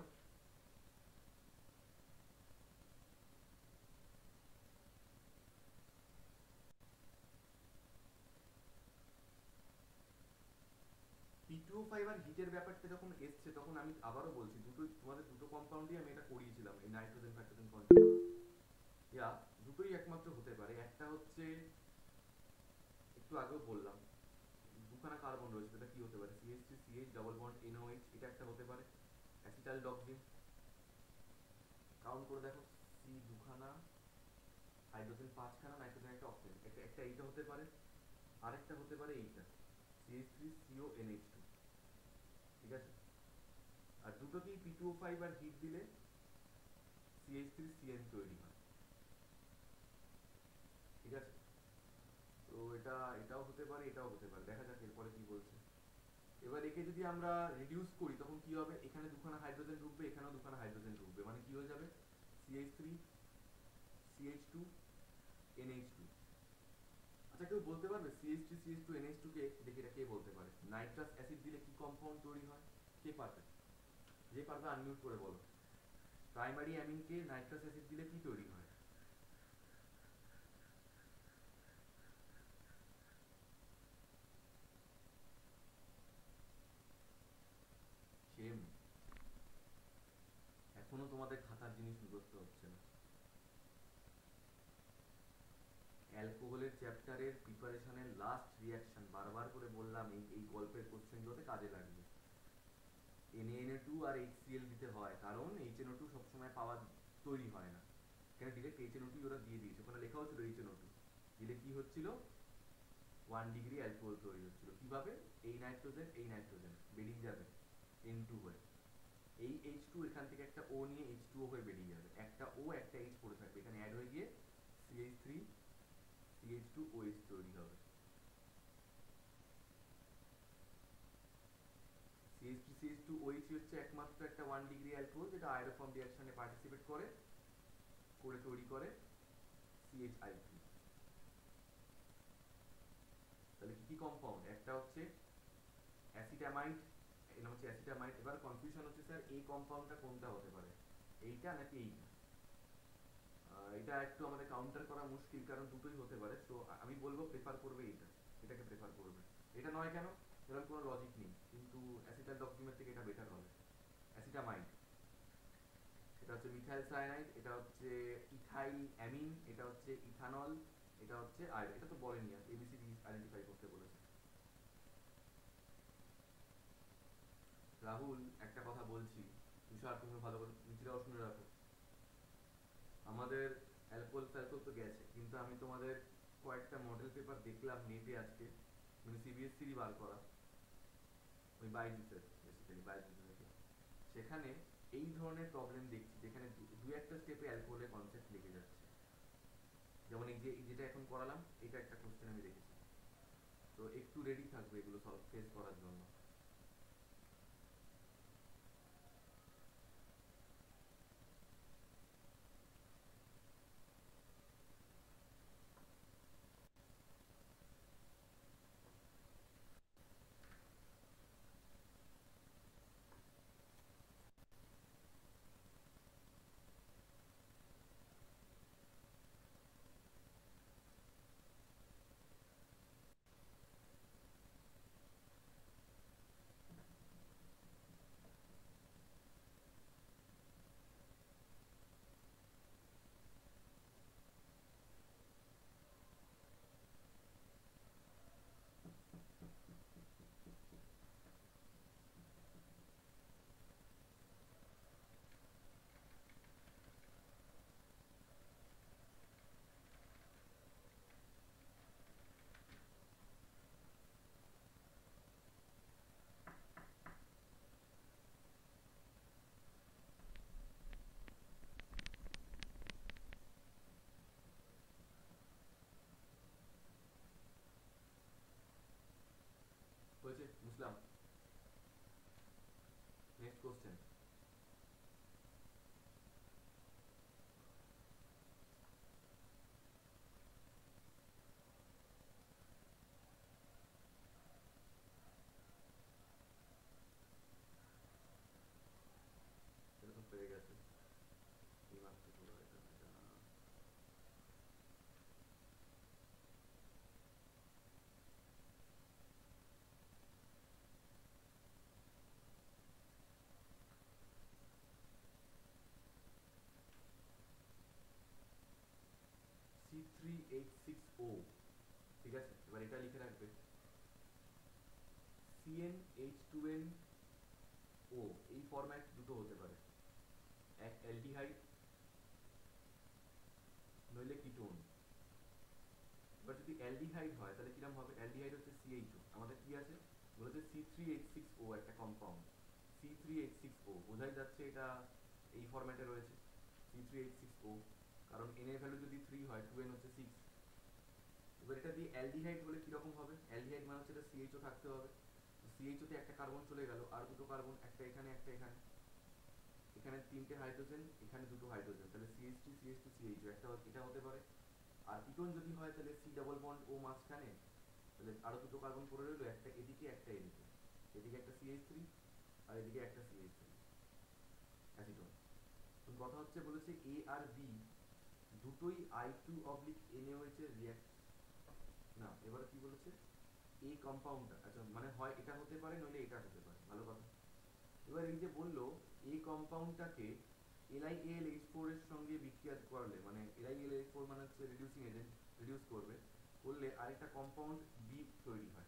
P two O five আর হিটের ব্যাপারটা যখন এসছে তখন আমি আবারও বলছি, দুটো তোমাদের দুটো কম্পাউন্ডই আমি এটা করিয়েছিলাম, এই নাইট্রোজেন ফ্যাক্টোজেন কন্টিনিউ। ইয়া দুটোই একমাত্র হতে পারে। একটা হচ্ছে একটু আগেও বললাম দুখানা কার্বন রয়েছে, এটা কি হতে পারে? C H three C H double bond N O H, এটা একটা হতে পারে। অ্যাসিটাইল ডক্সিন, কাউন্ট করে দেখো, সি দুখানা, হাইড্রোজেন পাঁচখানা, নাইট্রোজেন একটা, অক্সিজেন একটা, একটা এইটা হতে পারে। আরেকটা হতে পারে এইটা C H three C O N H two. ঠিক আছে, আর দুটোকেই পি টু ও ফাইভ আর হিট দিলে C H three C N তৈরি হয়। ঠিক আছে, তো এটা এটাও হতে পারে, এটাও হতে পারে, দেখা যাক এরপরে কি বলছে। এবার একে যদি আমরা রিডিউস করি তখন কি হবে? এখানে দুখানা হাইড্রোজেন ঢুকবে, এখানেও দুখানা হাইড্রোজেন ঢুকবে, মানে কি হয়ে যাবে? C H three C H two N H two. আচ্ছা, কেউ বলতে পারবে C H three C H two N H two কে দেখি এটা কে বলতে পারে? নাইট্রাস অ্যাসিড দিলে কি কম্পাউন্ড তৈরি হয়? কে পারবে? যে পারবে আনমিউট করে বলো। প্রাইমারি অ্যামিনকে নাইট্রাস অ্যাসিড দিলে কি তৈরি হয়? সেম, এখনো তোমাদের খাতার জিনিস মুখস্থ হচ্ছে না। অ্যালকোহলের চ্যাপ্টারের প্রিপারেশনের লাস্ট রিঅ্যাকশন বারবার করে বললাম, এই এই গল্পের কোশ্চেনগুলোতে কাজে লাগবে। N A N A two আর এইচ সি এল দিতে হয়, কারণ এইচ এন ও টু সবসময় পাওয়া তৈরি হয় না। এখানে direct H N O two ওরা দিয়ে দিয়েছে, ওখানে লেখাও ছিল এইচ এন ও টু দিলে কি হচ্ছিল? ওয়ান ডিগ্রি অ্যালকোহল তৈরি হচ্ছিল। কিভাবে? এই নাইট্রোজেন এই নাইট্রোজেন বেরিয়ে যাবে এন টু হয়ে, এই এইচ টু এখান থেকে একটা ও নিয়ে এইচ টু ও হয়ে বেরিয়ে যাবে, একটা ও একটা এইচ পড়ে থাকবে, এখানে অ্যাড হয়ে গিয়ে C H three C H two O H তৈরি হবে। C H three C H two O H হচ্ছে একমাত্র একটা ওয়ান ডিগ্রি অ্যালকোহল যেটা আয়োডোফর্ম রিঅ্যাকশনে পার্টিসিপেট করে করে তৈরি করে সি এইচ আই থ্রি। তাহলে কি কি কম্পাউন্ড? একটা হচ্ছে অ্যাসিটামাইড, এটা হচ্ছে অ্যাসিটামাইড। এবার কনফিউশন হচ্ছে স্যার এই কম্পাউন্ডটা কোনটা হতে পারে, এইটা নাকি এইটা? এটা একটু আমাদের কাউন্টার করা মুশকিল, কারণ দুটোই হতে পারে। সো আমি বলবো প্রেফার করবে এইটা, এটাকে প্রেফার করবে। এটা নয় কেন, এরকম কোনো লজিক নেই, কিন্তু অ্যাসিটাল ডক্সিমের থেকে এটা বেটার হবে। অ্যাসিটামাইড, এটা হচ্ছে মিথাইল সায়ানাইড, এটা হচ্ছে ইথাইল অ্যামিন, এটা হচ্ছে ইথানল, এটা হচ্ছে আয়রন। এটা তো বলেনি, এবিসিডি আইডেন্টিফাই করতে বলেছে। রাহুল একটা কথা বলছি, তুষার তুমি ভালো করে নিচেরাও শুনে রাখো। আমাদের অ্যালকোহল ফ্যালকোহল তো গেছে, কিন্তু আমি তোমাদের কয়েকটা মডেল পেপার দেখলাম নেটে আজকে, মানে সিবিএসসিরই বার করা, ওই বাইজুসের বেসিক্যালি বাইজুস থেকে। সেখানে এই ধরনের প্রবলেম দেখছি যেখানে দু একটা স্টেপে অ্যালকোহলের কনসেপ্ট লিখে যাচ্ছে। যেমন এই যে যেটা এখন করালাম, এটা একটা কোশ্চেন আমি দেখেছি। তো একটু রেডি থাকবে এগুলো সলভ ফেস করার জন্য। হয়েছে বুঝলাম। Next question. এটা তো পেয়ে গেছে, এই মাত্র হলো এটা, এটা C three eight six O. ঠিক আছে, এবার এটা লিখে রাখবে, CN H two N O. এই ফরম্যাট দুটো হতে পারে, এক অ্যালডিহাইড নইলে কিটোন। এবার যদি অ্যালডিহাইড হয় তাহলে কিরকম হবে, অ্যালডিহাইড হচ্ছে সিএইচও, আমাদের কি আছে বলেছে C three eight six O একটা compound, C three eight six O, বোঝাই যাচ্ছে এটা এই ফরম্যাটে রয়েছে C three eight six O, কারণ এন এর ভ্যালু যদি থ্রি হয় টু এন হচ্ছে সিক্স। এবার এটা দিয়ে অ্যালডিহাইড হলে কিরকম হবে, অ্যালডিহাইড মানে হচ্ছে এটা সিএইচও থাকতে হবে, সিএইচও তে একটা কার্বন চলে গেল, আর দুটো কার্বন, একটা এখানে একটা এখানে, এখানে তিনটে হাইড্রোজেন, এখানে দুটো হাইড্রোজেন, তাহলে CH two CH two CHO একটা, এটা হতে পারে। আর কিটোন যদি হয় তাহলে সি ডাবল বন্ড ও মাঝখানে, তাহলে আরো দুটো কার্বন পড়ে রইলো, একটা এদিকে একটা এদিকে, এদিকে একটা সিএইচ থ্রি আর এদিকে একটা সিএইচ থ্রি, অ্যাসিটোন। কথা হচ্ছে বলেছে এ আর বি দুটোই আই টু অবলিক এনএওএইচ এর রিঅ্যাক্ট, না এবারে কি বলেছে এই কম্পাউন্ডটা, আচ্ছা মানে হয় এটা হতে পারে নইলে এটা হতে পারে, ভালো কথা। এবার এই যে বললো এই কম্পাউন্ডটাকে এলআইএলএইচ ফোর এর সঙ্গে বিক্রিয়া করলে, মানে এলআইএলএইচ ফোর মানে হচ্ছে রিডিউসিং এজেন্ট, রিডিউস করবে, করলে আরেকটা কম্পাউন্ড বি তৈরি হয়।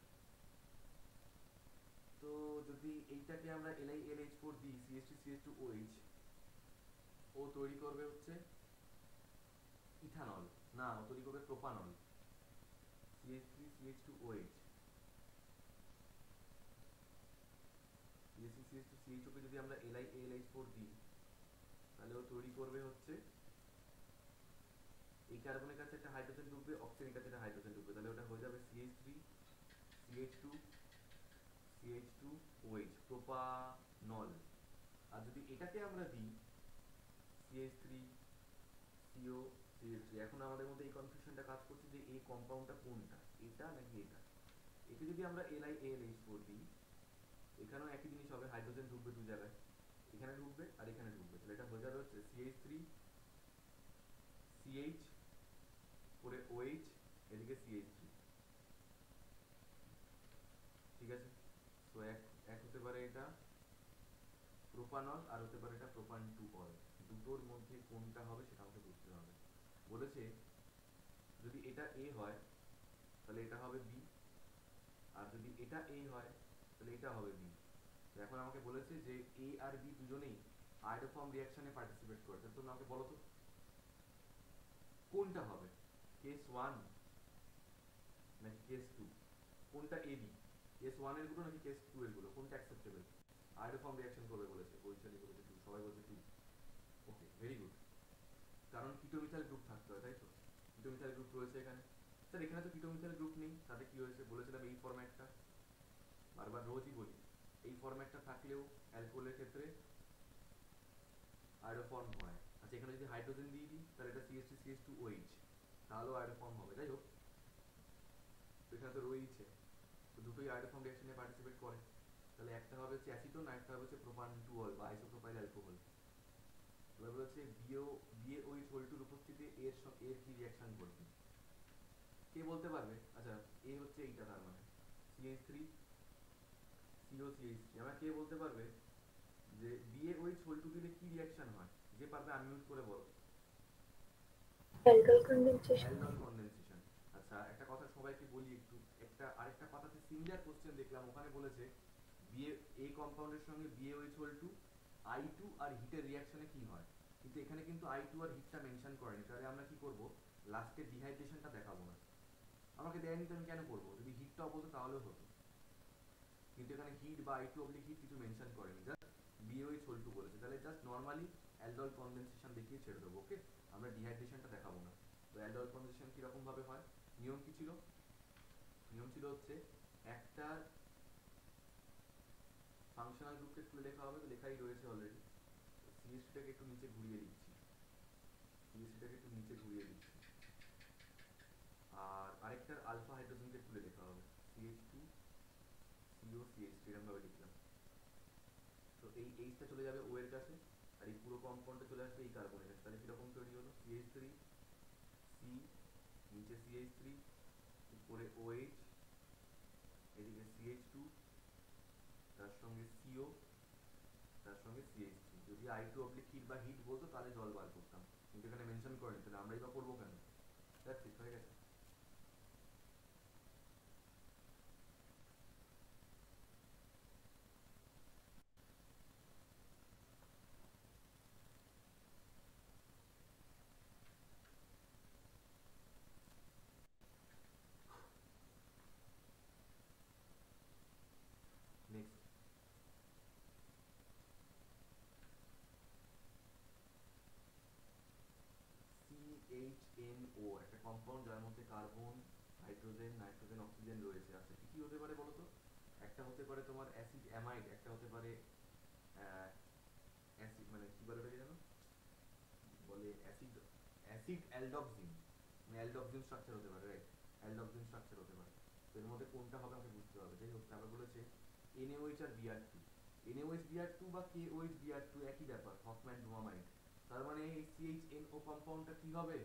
তো যদি এইটাকে আমরা এলআইএলএইচ ফোর দিই, CH two CH two OH, ও তৈরি করবে হচ্ছে ইথানল, না ও তৈরি করবে propanol, CH three CH two OH, CH three CH two CH ওকে যদি আমরা এলআইএলএইচ ফোর দিই তাহলে ও তৈরি করবে হচ্ছে, এই কার্বনের কাছে একটা হাইড্রোজেন ঢুকবে, অক্সিজেনের কাছে একটা হাইড্রোজেন ঢুকবে, তাহলে ওটা হয়ে যাবে CH three CH two CH two OH, propanol. আর যদি এটাকে আমরা দিই CH three CO CH three, এখন আমাদের মধ্যে এই কনফিউশনটা কাজ করছে যে এই কম্পাউন্ডটা কোনটা, এটা নাকি এটা। একে যদি আমরা এলআইএলএইচ ফোর দিই, এখানেও একই জিনিস হবে, হাইড্রোজেন ঢুকবে দু জায়গায়, এখানে ঢুকবে আর এখানে ঢুকবে, তাহলে এটা হয়ে যাবে হচ্ছে সিএইচ থ্রি সিএইচ করে ওএইচ, এদিকে সিএইচ থ্রি। ঠিক আছে, সো এক এক হতে পারে এটা প্রোপানল আর হতে পারে এটা প্রোপান টু অল, দুটোর মধ্যে কোনটা হবে সেটা আমাকে বুঝতে হবে। বলেছে যদি এটা এ হয় তাহলে এটা হবে বি, আর যদি এটা এ হয় তাহলে এটা হবে বি। তো এখন আমাকে বলেছে যে এ আর বি দুজনেই আয়োডোফর্ম রিঅ্যাকশনে পার্টিসিপেট করছে, তো আমাকে বলো তো কোনটা হবে, কেস ওয়ান নাকি কেস টু, কোনটা এ বি, কেস ওয়ান এর গুলো নাকি কেস টু এর গুলো, কোনটা অ্যাকসেপ্টেবল? আয়োডোফর্ম রিঅ্যাকশন করবে বলেছে, বৈশালী বলেছে টু, সবাই বলছে টু। ওকে, ভেরি গুড, কারণ কিটোমিথাইল গ্রুপ থাকতে হয়, তাই তো? কিটোমিথাইল গ্রুপ রয়েছে এখানে। স্যার এখানে তো কিটোমিথাইল গ্রুপ নেই, তাতে কি হয়েছে? বলেছিলাম এই ফরম্যাটটা, বারবার রোজই বলি, এই ফরম্যাটটা থাকলেও অ্যালকোহলের ক্ষেত্রে আয়োডোফর্ম হয়। আচ্ছা এখানে যদি হাইড্রোজেন দিয়ে দিই তাহলে এটা CH three C H two O H, তাহলেও আয়োডোফর্ম হবে। যাই হোক, তো এখানে তো রয়েছে, তো দুটোই আয়োডোফর্ম রিঅ্যাকশনে পার্টিসিপেট করে, তাহলে একটা হবে হচ্ছে অ্যাসিটোন আর একটা হবে হচ্ছে প্রোপান টু অল বা আইসোপ্রোপাইল অ্যালকোহল। এবার বলছে বিও বিএওএইচ হোল্ডুর উপস্থিতিতে এর এর কি রিঅ্যাকশন ঘটবে, কে বলতে পারবে? আচ্ছা এ হচ্ছে এইটা, তার মানে CH three CO CH three, আমরা কে বলতে পারবে যে বিএওএইচ হোল্ডু দিলে কি রিঅ্যাকশন হয়? যে পারবে আনমিউট করে বলো। Alkyl condensation. Aldol condensation. আচ্ছা একটা কথা সবাইকে বলি একটু, একটা আরেকটা কথাতে সিমিলার কোশ্চেন দেখলাম, ওখানে বলেছে বিএ এ কম্পাউন্ডের সঙ্গে বিএওএইচ হোল্ডু আই টু আর হিটের রিঅ্যাকশনে কি হয়, কিন্তু এখানে কিন্তু আই টু আর হিটটা মেনশন করেনি, তাহলে আমরা কি করব? লাস্টে ডিহাইড্রেশনটা দেখাবো না। আমাকে দেয়নি তো আমি কেন করবো? যদি হিটটা বলতো তাহলেও হতো, কিন্তু এখানে হিট বা আই টু অবলিক হিট কিছু মেনশন করেনি, জাস্ট বিওএইচ হোল্ডু বলেছে, তাহলে জাস্ট নর্মালি অ্যালডল কনডেনসেশন দেখিয়ে ছেড়ে দেবো। ওকে, আমরা ডিহাইড্রেশনটা দেখাবো না। তো অ্যালডল কনডেনসেশন কিরকম ভাবে হয়? নিয়ম কি ছিল? নিয়ম ছিল হচ্ছে একটা ফাংশনাল গ্রুপকে খুলে লেখা হবে, তো লেখাই রয়েছে অলরেডি, সিএসটাকে একটু নিচে ঘুরিয়ে দিচ্ছি, সিএসটাকে একটু নিচে ঘুরিয়ে দিচ্ছি, আর আরেকটার আলফা হাইড্রোজেনকে খুলে লেখা হবে, CH two CO CH three, এরকম ভাবে লিখলাম। তো এই এইচটা চলে যাবে ও এর কাছে, আর এই পুরো কম্পাউন্ডটা চলে আসবে এই কার্বনের কাছে, তাহলে কিরকম তৈরি হলো? সিএইচ থ্রি সি, নিচে সিএইচ থ্রি, উপরে ওএইচ, এদিকে সিএইচ টু, তার সঙ্গে সিও, তার সঙ্গে সিএইচ থ্রি। যদি আই টু অবলিক হিট বা হিট বলতো তাহলে জল বার করতাম, কিন্তু এখানে মেনশন করেনি, তাহলে আমরাই বা করবো কেন? দ্যাটস ইট, হয়ে গেছে। নেক্সট, সিএইচএনও, একটা কম্পাউন্ড যার মধ্যে কার্বন, হাইড্রোজেন, নাইট্রোজেন, অক্সিজেন রয়েছে। আচ্ছা কি কি হতে পারে বলো তো? একটা হতে পারে তোমার অ্যাসিড অ্যামাইড, একটা হতে পারে অ্যাসিড মানে কি বলে ওটাকে জানো, বলে অ্যাসিড অ্যাসিড অ্যালডক্সিন, মানে অ্যালডক্সিন স্ট্রাকচার হতে পারে, রাইট? অ্যালডক্সিন স্ট্রাকচার হতে পারে, তো এর মধ্যে কোনটা হবে আমাকে বুঝতে হবে। যাই হোক, তারপর বলেছে এনএওএইচ আর BR two, NAOH BR two বা কেওএইচ বিআর টু একই ব্যাপার, হফম্যান ব্রোমাইড, তার মানে এই সিএইচএনও কম্পাউন্ডটা কি হবে?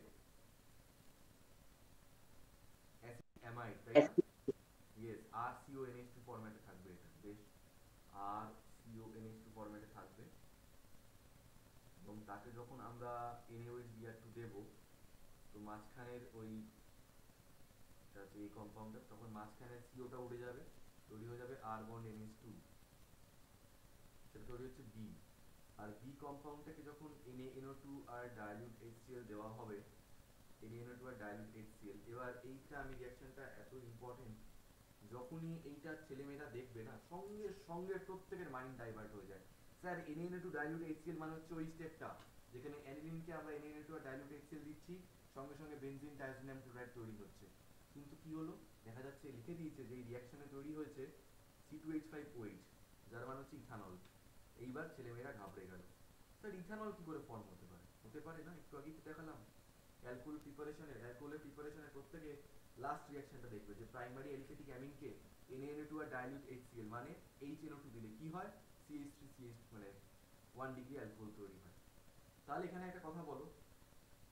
অ্যাসিড অ্যামাইড, তাই না? ইয়েস, আর সিওএনএইচ টু ফরম্যাটে থাকবে এটা, বেশ, আর সিওএনএইচ টু ফরম্যাটে থাকবে, এবং তাকে যখন আমরা এনএওএইচ বিআর টু দেব, তো মাঝখানের ওই এই কম্পাউন্ডটা, তখন মাঝখানের সিওটা উড়ে যাবে, তৈরি হয়ে যাবে আর বন্ড এনএইচ টু, সেটা তৈরি হচ্ছে বি। আর বি কম্পাউন্ডটাকে যখন এনএএনও টু আর ডাইলিউট এইচসিএল দেওয়া হবে, এনএএনও টু আর ডাইলিউট এইচসিএল, এবার এইটা আমি রিঅ্যাকশনটা এত ইম্পর্টেন্ট, যখনই এইটা ছেলেমেয়েরা দেখবে না, সঙ্গে সঙ্গে প্রত্যেকের মাইন্ড ডাইভার্ট হয়ে যায়। Sir NANO two dilute HCL মানে হচ্ছে ওই স্টেপটা যেখানে অ্যানিলিনকে আমরা এনএএনও টু আর ডাইলিউট এইচসিএল দিচ্ছি, সঙ্গে সঙ্গে বেনজিন টাইজোনিয়াম ক্লোরাইড তৈরি হচ্ছে। কিন্তু কি হলো, দেখা যাচ্ছে লিখে দিয়েছে যে এই রিঅ্যাকশনে তৈরি হয়েছে C two H five O H, যার মানে হচ্ছে ইথানল। এইবার ছেলেমেয়েরা ঘাবড়ে গেল, স্যার ইথানল কি করে ফর্ম হতে পারে? হতে পারে না, একটু আগেই তো দেখালাম, অ্যালকোহল প্রিপারেশনের অ্যালকোহলের প্রিপারেশনের প্রত্যেকে লাস্ট রিঅ্যাকশনটা দেখবে যে প্রাইমারি অ্যালিফেটিক অ্যামিনকে এনএএনও টু আর ডাইলিউট এইচসিএল মানে এইচএনও টু দিলে কি হয়? সিএইচ থ্রি সিএইচ মানে ওয়ান ডিগ্রি অ্যালকোহল তৈরি হয়। তাহলে এখানে একটা কথা বলো,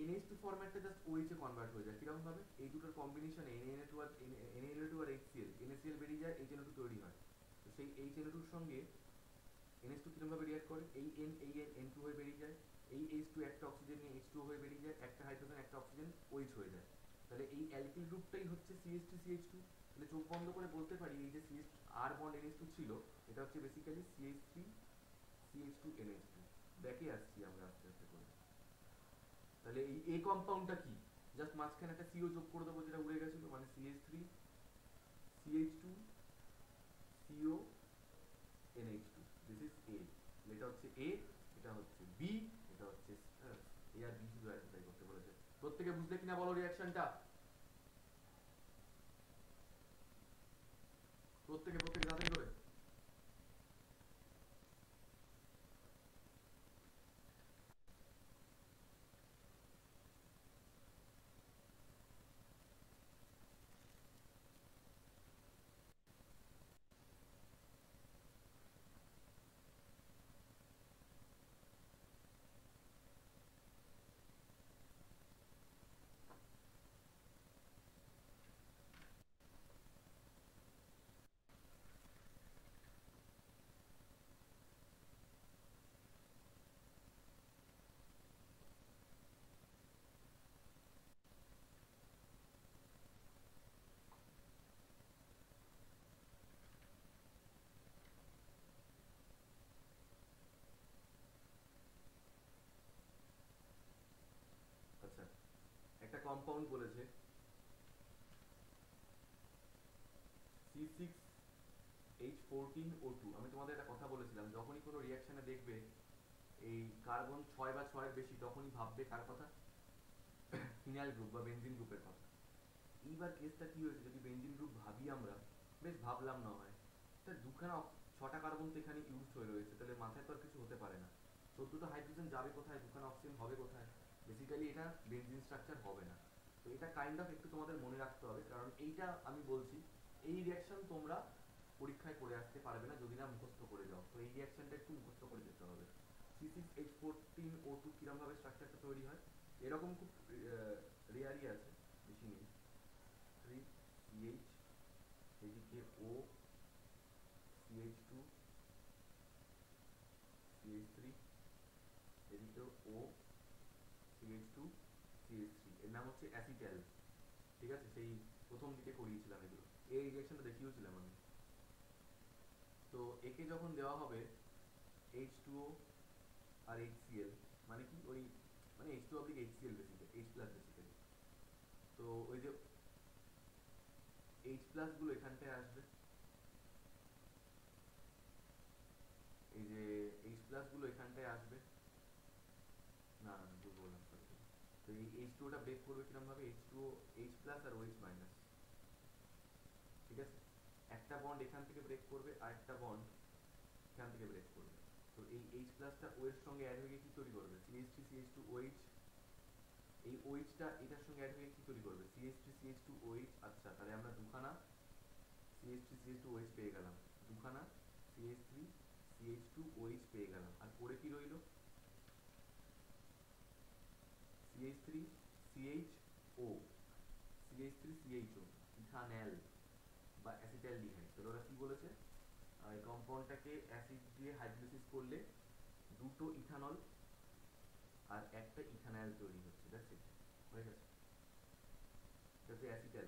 এন এইচ টু ফরম্যাটটা জাস্ট ওএইচ এ কনভার্ট হয়ে যায় কিরকম ভাবে এই দুটোর কম্বিনেশনে এন এন টু আর এন এন টু আর এইচসিএল এনএসিএল বেরিয়ে যায় এইচ এন ও টু তৈরি হয় তো সেই এইচ এন ও টুর সঙ্গে এন এইচ টু কিরকম ভাবে রিঅ্যাক্ট করে এই এন এই এন এন টু হয়ে বেরিয়ে যায় এই এইচ টু একটা অক্সিজেন নিয়ে এইচ টু হয়ে বেরিয়ে যায় একটা হাইড্রোজেন একটা অক্সিজেন ওএইচ হয়ে যায় তাহলে এই অ্যালকিল গ্রুপটাই হচ্ছে সিএইচ থ্রি সিএইচ টু তাহলে চোখ বন্ধ করে বলতে পারি এই যে সিএইচ আর বন্ড এন এইচ টু ছিল এটা হচ্ছে basically CH three CH two N H two ব্যাকে আসছি আমরা আস্তে আস্তে করে তাহলে এই এ কম্পাউন্ডটা কি জাস্ট মাঝখানে একটা সিও যোগ করে দেবো যেটা উড়ে গেছিল মানে CH three CH two CO NH two this is a এটা হচ্ছে এ এটা হচ্ছে বি এটা হচ্ছে এ আর বি শুধু আইডেন্টিফাই করতে বলেছে প্রত্যেকে বুঝলে কিনা বলো রিঅ্যাকশনটা প্রত্যেকে প্রত্যেকে যাচাই করে আচ্ছা একটা কম্পাউন্ড বলেছে C six H fourteen O two আমি তোমাদের একটা কথা বলেছিলাম যখনই কোনো রিঅ্যাকশনে দেখবে এই কার্বন ছয় বা ছয়ের বেশি তখনই ভাববে কার কথা ফিনাইল গ্রুপ বা বেনজিন গ্রুপের কথা এইবার কেসটা কি হয়েছে যদি বেনজিন গ্রুপ ভাবি আমরা বেশ ভাবলাম না হয় তা দুখানা ছটা কার্বন তো এখানে ইউজ হয়ে রয়েছে তাহলে মাথায় তো আর কিছু হতে পারে না চোদ্দটা হাইড্রোজেন যাবে কোথায় দুখানা অক্সিজেন হবে কোথায় বেসিক্যালি এটা বেনজিন স্ট্রাকচার হবে না তো এটা কাইন্ড অফ একটু তোমাদের মনে রাখতে হবে কারণ এইটা আমি বলছি এই রিঅ্যাকশন তোমরা পরীক্ষায় করে আসতে পারবে না যদি না মুখস্থ করে যাও তো এই রিঅ্যাকশনটা একটু মুখস্থ করে যেতে হবে C six H fourteen O two কিরম ভাবে স্ট্রাকচারটা তৈরি হয় এরকম খুব রেয়ারই আছে বেশি নেই থ্রি সিএইচ এদিকে O CH two CH three এদিকে O CH two CH three এর নাম হচ্ছে অ্যাসিটাল ঠিক আছে সেই প্রথম দিকে করিয়েছিলাম এগুলো এই রিঅ্যাকশনটা দেখিয়েছিলাম আমি তো একে যখন দেওয়া হবে এইচ টু ও আর এইচসিএল মানে কি ওই মানে H two oblique HCl basically H plus basically তো ওই যে এইচ প্লাস গুলো এখানটায় আসবে এই যে এইচ প্লাস গুলো এখানটায় আসবে না না ভুল বললাম সরি তো এই এইচ টু টা ব্রেক করবে কিরকম ভাবে এইচ টু এইচ প্লাস আর ওএইচ মাইনাস ঠিক আছে একটা বন্ড এখান থেকে ব্রেক করবে আর একটা বন্ড এখান থেকে ব্রেক করবে তো এই এইচ প্লাসটা ও এর সঙ্গে অ্যাড হয়ে কি তৈরি করবে CH three CH two OH এই ওএইচটা এটার সঙ্গে অ্যাড হয়ে কি তৈরি করবে CH three CH two OH আচ্ছা তাহলে আমরা দুখানা CH three CH two OH পেয়ে গেলাম দুখানা CH three CH two OH পেয়ে গেলাম আর পরে কি রইল CH three CH O CH three CH O ethanol বা অ্যাসিটালডিহাইড তাহলে ওরা কি বলেছে এই কম্পাউন্ডটাকে অ্যাসিড দিয়ে হাইড্রোলাইসিস করলে দুটো ইথানল আর একটা ইথানল তৈরি হচ্ছে দ্যাটস ইট হয়ে গেছে এটা হচ্ছে অ্যাসিটাল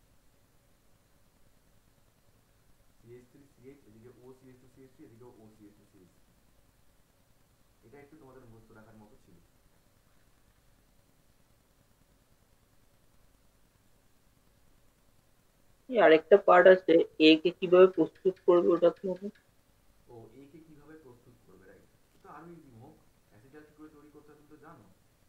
সিএইচ থ্রি সিএইচ এদিকে O CH two CH three এদিকে O CH two CH three এটা একটু তোমাদের মুখস্থ রাখার মতো ছিল আরেকটা পার্ট আছে এ কে কিভাবে প্রস্তুত করবে ওটা কি হবে ও এ কে কিভাবে প্রস্তুত করবে রাইট তো আরো ইজি হোক অ্যাসিটাল কি করে তৈরি করতে তুমি তো জানো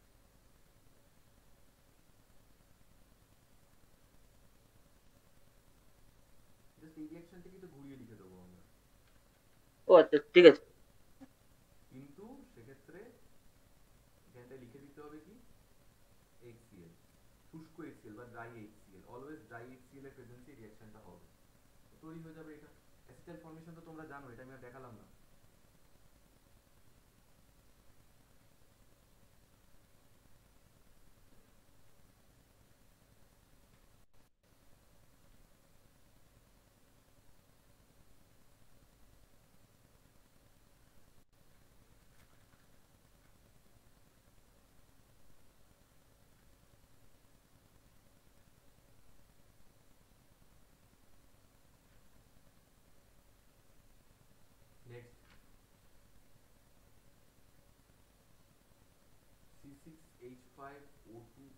জাস্ট এই রিঅ্যাকশনটাকে তো ঘুরিয়ে লিখে দেবো আমরা ও আচ্ছা ঠিক আছে কিন্তু সেক্ষেত্রে এখানটায় লিখে দিতে হবে কি এইচসিএল শুষ্ক এইচসিএল বা dry HCl always dry HCl এর প্রেজেন্সে রিঅ্যাকশনটা হবে তৈরি হয়ে যাবে এটা অ্যাসিটাল ফর্মেশন তো তোমরা জানো এটা আমি আর দেখালাম না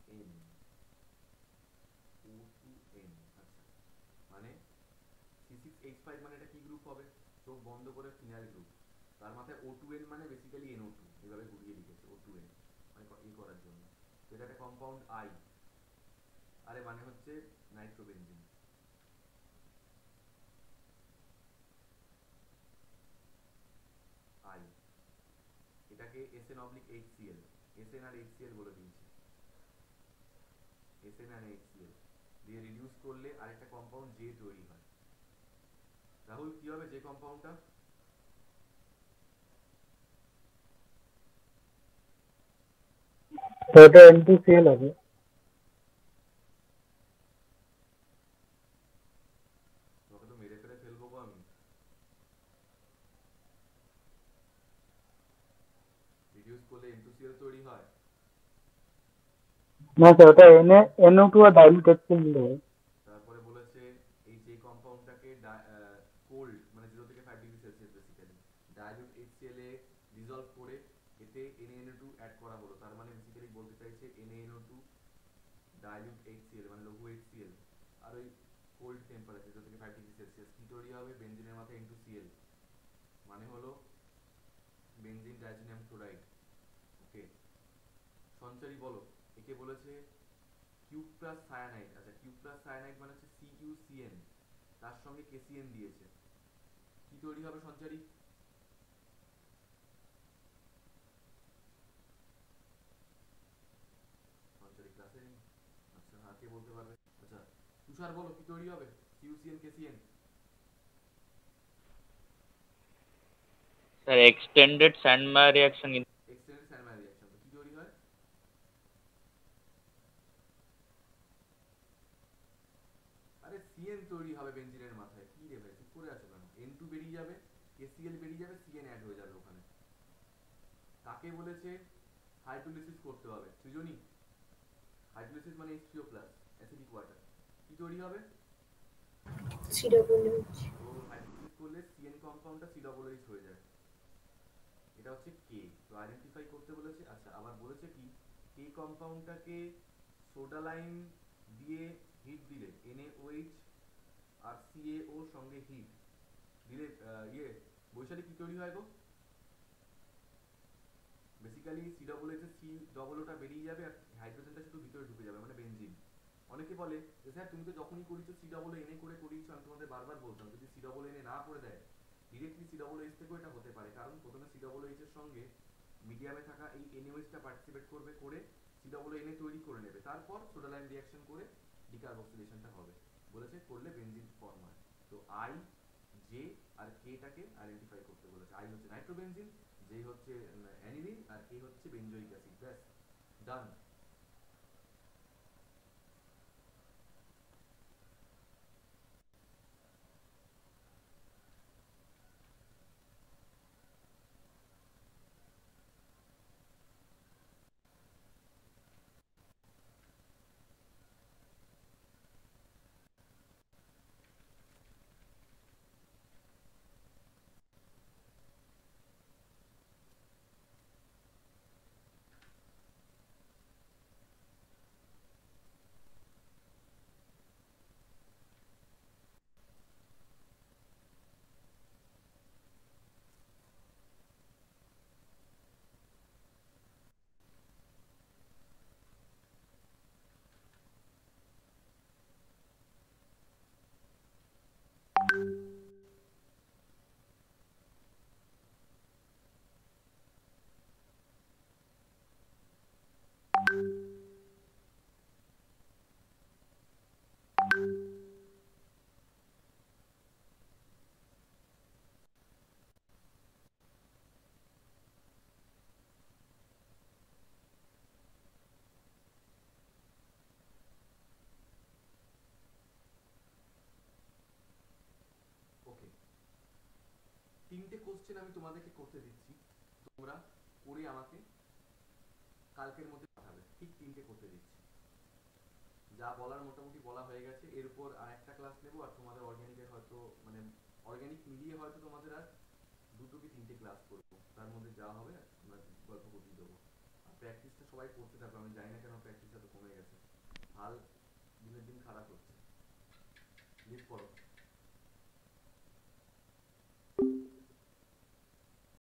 এন ও টু এন আচ্ছা মানে সি সিক্স এইচ ফাইভ মানে এটা কি গ্রুপ হবে চোখ বন্ধ করে ফিনাইল গ্রুপ তার মাথায় ও টু এন মানে বেসিক্যালি এন ও টু এইভাবে ঘুরিয়ে লিখেছে ও টু এন মানে ই করার জন্য তো এটা একটা কম্পাউন্ড আই আরে মানে হচ্ছে নাইট্রোবেনজিন আই এটাকে এসএন অবলিক এইচসিএল এসএন আর এইচসিএল বলে দিয়েছি এসএন আর এইচসিএল দিয়ে রিডিউস করলে আরেকটা কম্পাউন্ড জে তৈরি হয় রাহুল কি হবে যে কম্পাউন্ডটা তো এটা এন টু সি এল হবে। তোমাকে তো মেরে ফেলে ফেলবো গো আমি রিডিউস করলে এন টু সি এল তৈরি হয় না স্যার ওটা এন এন ও টু আর ডাইলুট এক্সচেঞ্জ হবে। তারপরে বলেছে এই যে কম্পাউন্ডটাকে কোল্ড মানে জিরো থেকে five degree Celsius basically dilute HCl এ ডিসলভ করে এতে N N O two add করা হলো তার মানে বেসিক্যালি বলতে চাইছে N N O two dilute HCl মানে লঘু এইচসিএল আর ওই কোল্ড টেম্পারেচার জিরো থেকে ফাইভ ডিগ্রি সেলসিয়াস কি তৈরি হবে বেনজিনের মাথায় এন টু সি এল মানে হলো বেনজিন ডাইজিনিয়াম ক্লোরাইড ওকে সঞ্চারী বলো একে বলেছে কিউব প্লাস সায়ানাইড আচ্ছা কিউব প্লাস সায়ানাইড মানে হচ্ছে সি ইউ সি এন তার সঙ্গে কেসিএন দিয়েছে কি তৈরি হবে সঞ্চারী সঞ্চারী ক্লাসে নেই আচ্ছা হ্যাঁ কে বলতে পারবে আচ্ছা তুষার বলো কি তৈরি হবে CuCN KCN sir extended Sandmeyer reaction extended Sandmeyer reaction তো কি তৈরি হয় আরে সিএন তৈরি হবে বেনজিনের মাথায় কি রে ভাই চুপ করে আছো কেন এন টু বেরিয়ে যাবে কেসিএল বেরিয়ে যাবে সিএন অ্যাড হয়ে যাবে ওখানে কাকে বলেছে হাইড্রোলিসিস করতে হবে সৃজনী হাইড্রোলিসিস মানে H three O plus acidic water কি তৈরি হবে সি ডবল এইচ তো হাইড্রোলিসিস করলে সিএন কম্পাউন্ডটা সি ডবল এইচ হয়ে যায় এটা হচ্ছে কে তো আইডেন্টিফাই করতে বলেছে আচ্ছা আবার বলেছে কি কে কম্পাউন্ডটাকে সোডা লাইম দিয়ে হিট দিলে এনএওএইচ আর সিএও সঙ্গে হিট দিলে ইয়ে বৈশালী কি তৈরি হয় গো বেসিক্যালি সি ডবল এইচ এর সি ডবল ওটা বেরিয়ে যাবে আর হাইড্রোজেনটা শুধু ভিতরে ঢুকে যাবে মানে বেনজিন অনেকে বলে যে স্যার তুমি তো যখনই করিছো সি ডবল এনএ করে করিয়েছো আমি তোমাদের বারবার বলতাম যদি সি ডবল এনএ না করে দেয় ডিরেক্টলি সি ডবল এইচ থেকেও এটা হতে পারে কারণ প্রথমে সি ডবল এইচ এর সঙ্গে মিডিয়ামে থাকা এই এনএওএইচটা পার্টিসিপেট করবে করে সি ডবল এনএ তৈরি করে নেবে তারপর সোডা লাইম রিঅ্যাকশন করে ডিকার্বক্সিলেশনটা হবে বলেছে করলে বেনজিন ফর্ম হয় তো আই জে আর কেটাকে আইডেন্টিফাই করতে বলেছে আই হচ্ছে নাইট্রোবেনজিন জে হচ্ছে অ্যানিলিন আর কে হচ্ছে বেনজোইক অ্যাসিড ব্যাস ডান ওকে তিনটে কোশ্চেন আমি তোমাদেরকে করতে দিচ্ছি তোমরা করে আমাকে কালকের মধ্যে পাঠাবে ঠিক তিনটে করতে দিচ্ছি যা বলার মোটামুটি বলা হয়ে গেছে এর উপর আর একটা ক্লাস নেব আর তোমাদের অর্গানিকের হয়তো মানে অর্গানিক মিলিয়ে হয়তো তোমাদের আর দুটো কি তিনটে ক্লাস করবো তার মধ্যে যা হবে আমরা গল্প করতে দেবো আর প্র্যাকটিসটা সবাই করতে থাকো আমি জানি না কেন প্র্যাকটিসটা তো কমে গেছে হাল দিনের দিন খারাপ হচ্ছে লিভ করো